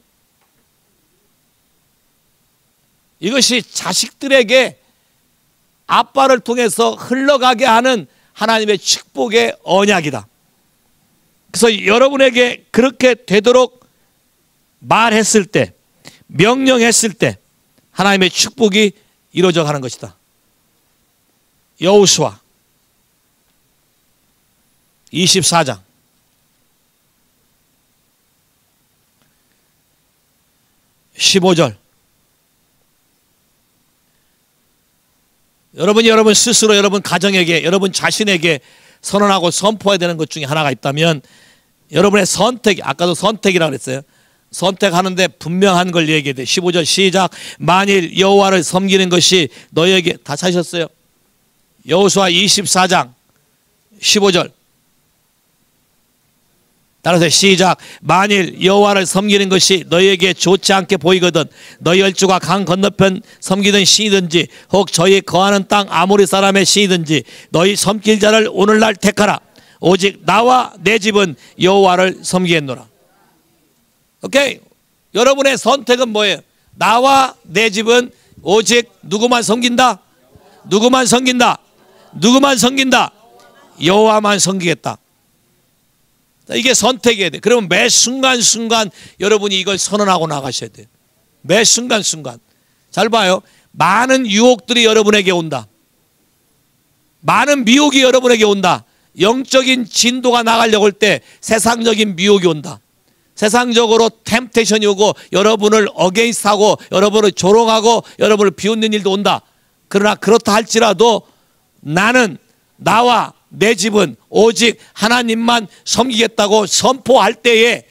이것이 자식들에게 아빠를 통해서 흘러가게 하는 하나님의 축복의 언약이다. 그래서 여러분에게 그렇게 되도록 말했을 때, 명령했을 때 하나님의 축복이 이루어져 가는 것이다. 여호수아 이십사 장 십오 절. 여러분이 여러분 스스로 여러분 가정에게 여러분 자신에게 선언하고 선포해야 되는 것 중에 하나가 있다면 여러분의 선택, 아까도 선택이라고 그랬어요. 선택하는데 분명한 걸 얘기해야 돼. 십오 절 시작. 만일 여호와를 섬기는 것이 너에게, 다 찾으셨어요? 여호수아 이십사 장 십오 절 따라서 시작. 만일 여호와를 섬기는 것이 너희에게 좋지 않게 보이거든 너희 열조가 강 건너편 섬기던 신이든지 혹 저희 거하는 땅 아모리 사람의 신이든지 너희 섬길 자를 오늘날 택하라. 오직 나와 내 집은 여호와를 섬기겠노라. 오케이. 여러분의 선택은 뭐예요? 나와 내 집은 오직 누구만 섬긴다? 누구만 섬긴다? 누구만 섬긴다? 여호와만 섬기겠다. 이게 선택이어야 돼. 그러면 매 순간순간 여러분이 이걸 선언하고 나가셔야 돼요. 매 순간순간. 잘 봐요. 많은 유혹들이 여러분에게 온다. 많은 미혹이 여러분에게 온다. 영적인 진도가 나가려고 할 때 세상적인 미혹이 온다. 세상적으로 템테이션이 오고 여러분을 어게인스트하고 여러분을 조롱하고 여러분을 비웃는 일도 온다. 그러나 그렇다 할지라도 나는 나와 내 집은 오직 하나님만 섬기겠다고 선포할 때에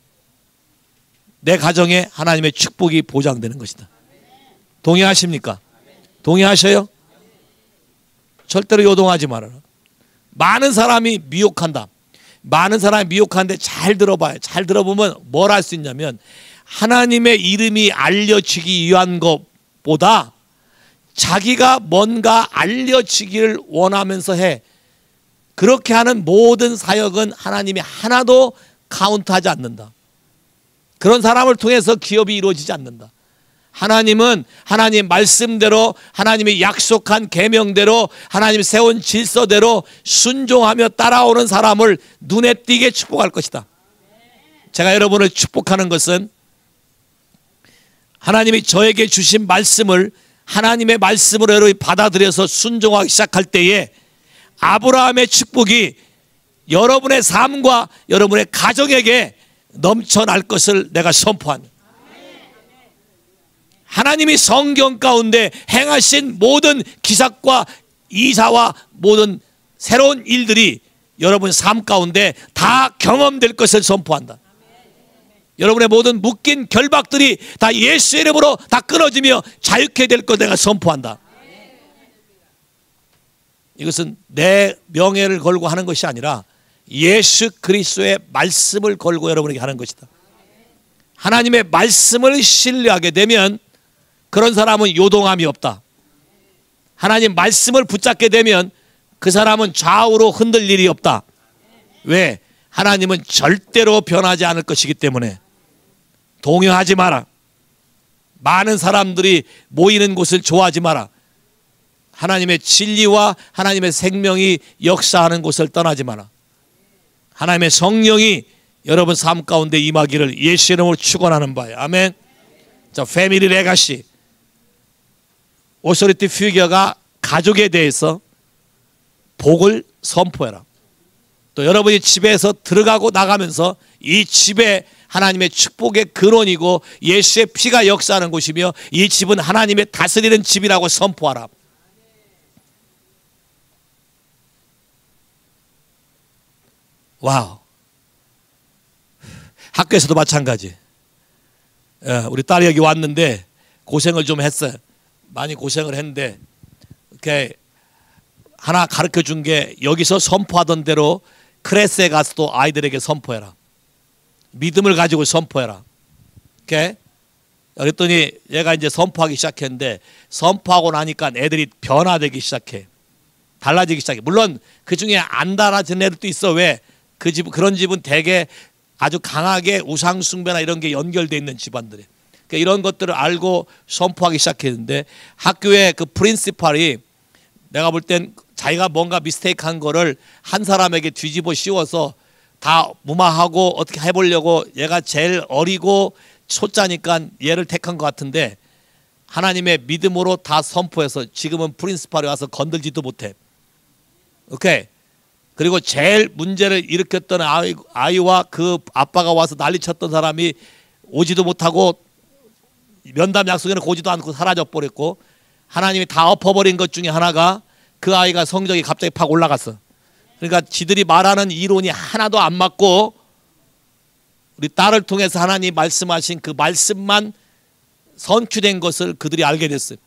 내 가정에 하나님의 축복이 보장되는 것이다. 동의하십니까? 동의하셔요? 절대로 요동하지 말아라. 많은 사람이 미혹한다. 많은 사람이 미혹하는데 잘 들어봐요. 잘 들어보면 뭘 할 수 있냐면 하나님의 이름이 알려지기 위한 것보다 자기가 뭔가 알려지기를 원하면서 해. 그렇게 하는 모든 사역은 하나님이 하나도 카운트하지 않는다. 그런 사람을 통해서 기업이 이루어지지 않는다. 하나님은 하나님 말씀대로 하나님이 약속한 계명대로 하나님이 세운 질서대로 순종하며 따라오는 사람을 눈에 띄게 축복할 것이다. 제가 여러분을 축복하는 것은 하나님이 저에게 주신 말씀을 하나님의 말씀으로 여러분이 받아들여서 순종하기 시작할 때에 아브라함의 축복이 여러분의 삶과 여러분의 가정에게 넘쳐날 것을 내가 선포합니다. 하나님이 성경 가운데 행하신 모든 기사과 이사와 모든 새로운 일들이 여러분 삶 가운데 다 경험될 것을 선포한다. 여러분의 모든 묶인 결박들이 다 예수의 이름으로 다 끊어지며 자유케 될 것을 내가 선포한다. 이것은 내 명예를 걸고 하는 것이 아니라 예수 그리스도의 말씀을 걸고 여러분에게 하는 것이다. 하나님의 말씀을 신뢰하게 되면 그런 사람은 요동함이 없다. 하나님 말씀을 붙잡게 되면 그 사람은 좌우로 흔들 일이 없다. 왜? 하나님은 절대로 변하지 않을 것이기 때문에. 동요하지 마라. 많은 사람들이 모이는 곳을 좋아하지 마라. 하나님의 진리와 하나님의 생명이 역사하는 곳을 떠나지 마라. 하나님의 성령이 여러분 삶 가운데 임하기를 예수 이름으로 축원하는 바예요. 아멘. 자, 패밀리 레가시. 오소리티 퓨기어가 가족에 대해서 복을 선포해라. 또 여러분이 집에서 들어가고 나가면서 이 집에 하나님의 축복의 근원이고 예수의 피가 역사하는 곳이며 이 집은 하나님의 다스리는 집이라고 선포하라. 와우. 학교에서도 마찬가지. 우리 딸이 여기 왔는데 고생을 좀 했어요. 많이 고생을 했는데 이렇게 하나 가르쳐 준 게 여기서 선포하던 대로 클래스에 가서도 아이들에게 선포해라. 믿음을 가지고 선포해라. 이렇게 그랬더니 얘가 이제 선포하기 시작했는데 선포하고 나니까 애들이 변화되기 시작해. 달라지기 시작해. 물론 그 중에 안 달라진 애들도 있어. 왜? 그 집, 그런 집은 대개 아주 강하게 우상숭배나 이런 게 연결되어 있는 집안들이. 그러니까 이런 것들을 알고 선포하기 시작했는데 학교의 그 프린시팔이 내가 볼 땐 자기가 뭔가 미스테이크한 거를 한 사람에게 뒤집어 씌워서 다 무마하고 어떻게 해보려고 얘가 제일 어리고 초짜니까 얘를 택한 것 같은데 하나님의 믿음으로 다 선포해서 지금은 프린시팔이 와서 건들지도 못해. 오케이. 그리고 제일 문제를 일으켰던 아이, 아이와 그 아빠가 와서 난리쳤던 사람이 오지도 못하고 면담 약속에는 오지도 않고 사라져 버렸고 하나님이 다 엎어버린 것 중에 하나가 그 아이가 성적이 갑자기 팍 올라갔어. 그러니까 지들이 말하는 이론이 하나도 안 맞고 우리 딸을 통해서 하나님 말씀하신 그 말씀만 선취된 것을 그들이 알게 됐어요.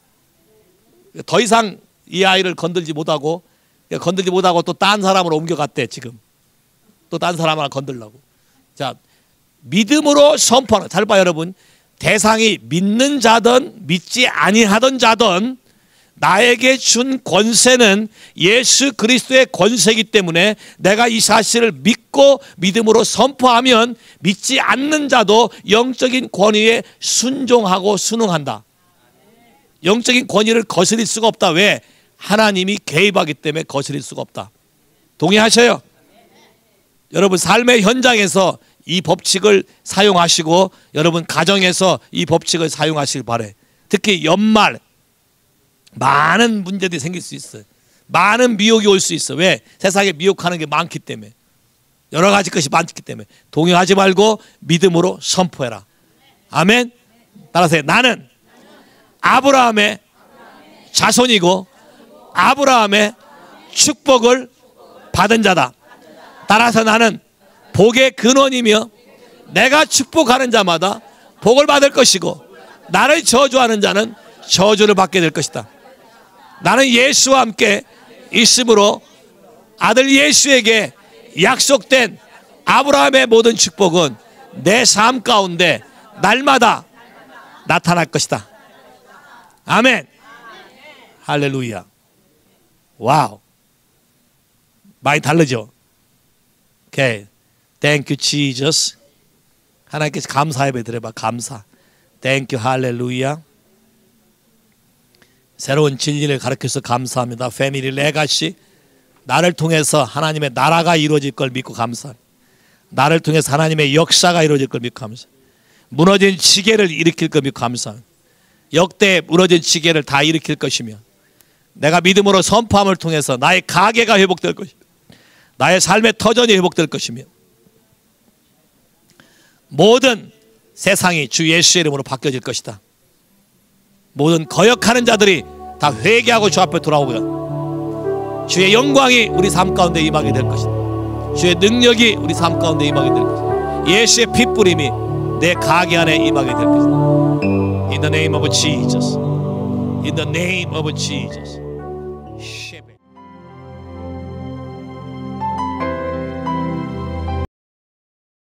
더 이상 이 아이를 건들지 못하고 건들지 못하고 또 딴 사람으로 옮겨갔대. 지금 또 딴 사람 하나 건들려고. 자, 믿음으로 선포하는. 잘 봐요 여러분. 대상이 믿는 자든 믿지 아니하던 자든 나에게 준 권세는 예수 그리스도의 권세이기 때문에 내가 이 사실을 믿고 믿음으로 선포하면 믿지 않는 자도 영적인 권위에 순종하고 순응한다. 영적인 권위를 거스릴 수가 없다. 왜? 하나님이 개입하기 때문에 거스릴 수가 없다. 동의하셔요? 여러분 삶의 현장에서 이 법칙을 사용하시고 여러분 가정에서 이 법칙을 사용하시길 바래. 특히 연말 많은 문제들이 생길 수 있어요. 많은 미혹이 올 수 있어. 왜? 세상에 미혹하는 게 많기 때문에. 여러 가지 것이 많기 때문에. 동요하지 말고 믿음으로 선포해라. 아멘. 따라서 나는 아브라함의 자손이고 아브라함의 축복을 받은 자다. 따라서 나는 복의 근원이며 내가 축복하는 자마다 복을 받을 것이고 나를 저주하는 자는 저주를 받게 될 것이다. 나는 예수와 함께 있으므로 아들 예수에게 약속된 아브라함의 모든 축복은 내 삶 가운데 날마다 나타날 것이다. 아멘. 할렐루야. 와우. 많이 다르죠? 오케이. Thank you, Jesus. 하나님께 감사 예배 드려봐. 감사. Thank you, 할렐루야. 새로운 진리를 가르쳐서 감사합니다. 패밀리 레가시. 나를 통해서 하나님의 나라가 이루어질 걸 믿고 감사합니다. 나를 통해서 하나님의 역사가 이루어질 걸 믿고 감사합니다. 무너진 지계를 일으킬 걸 믿고 감사합니다. 역대 무너진 지계를 다 일으킬 것이며 내가 믿음으로 선포함을 통해서 나의 가계가 회복될 것이며 나의 삶의 터전이 회복될 것이며 모든 세상이 주 예수의 이름으로 바뀌어질 것이다. 모든 거역하는 자들이 다 회개하고 주 앞에 돌아오고요. 주의 영광이 우리 삶 가운데 임하게 될 것이다. 주의 능력이 우리 삶 가운데 임하게 될 것이다. 예수의 핏부림이 내 가게 안에 임하게 될 것이다. In the name of Jesus. In the name of Jesus.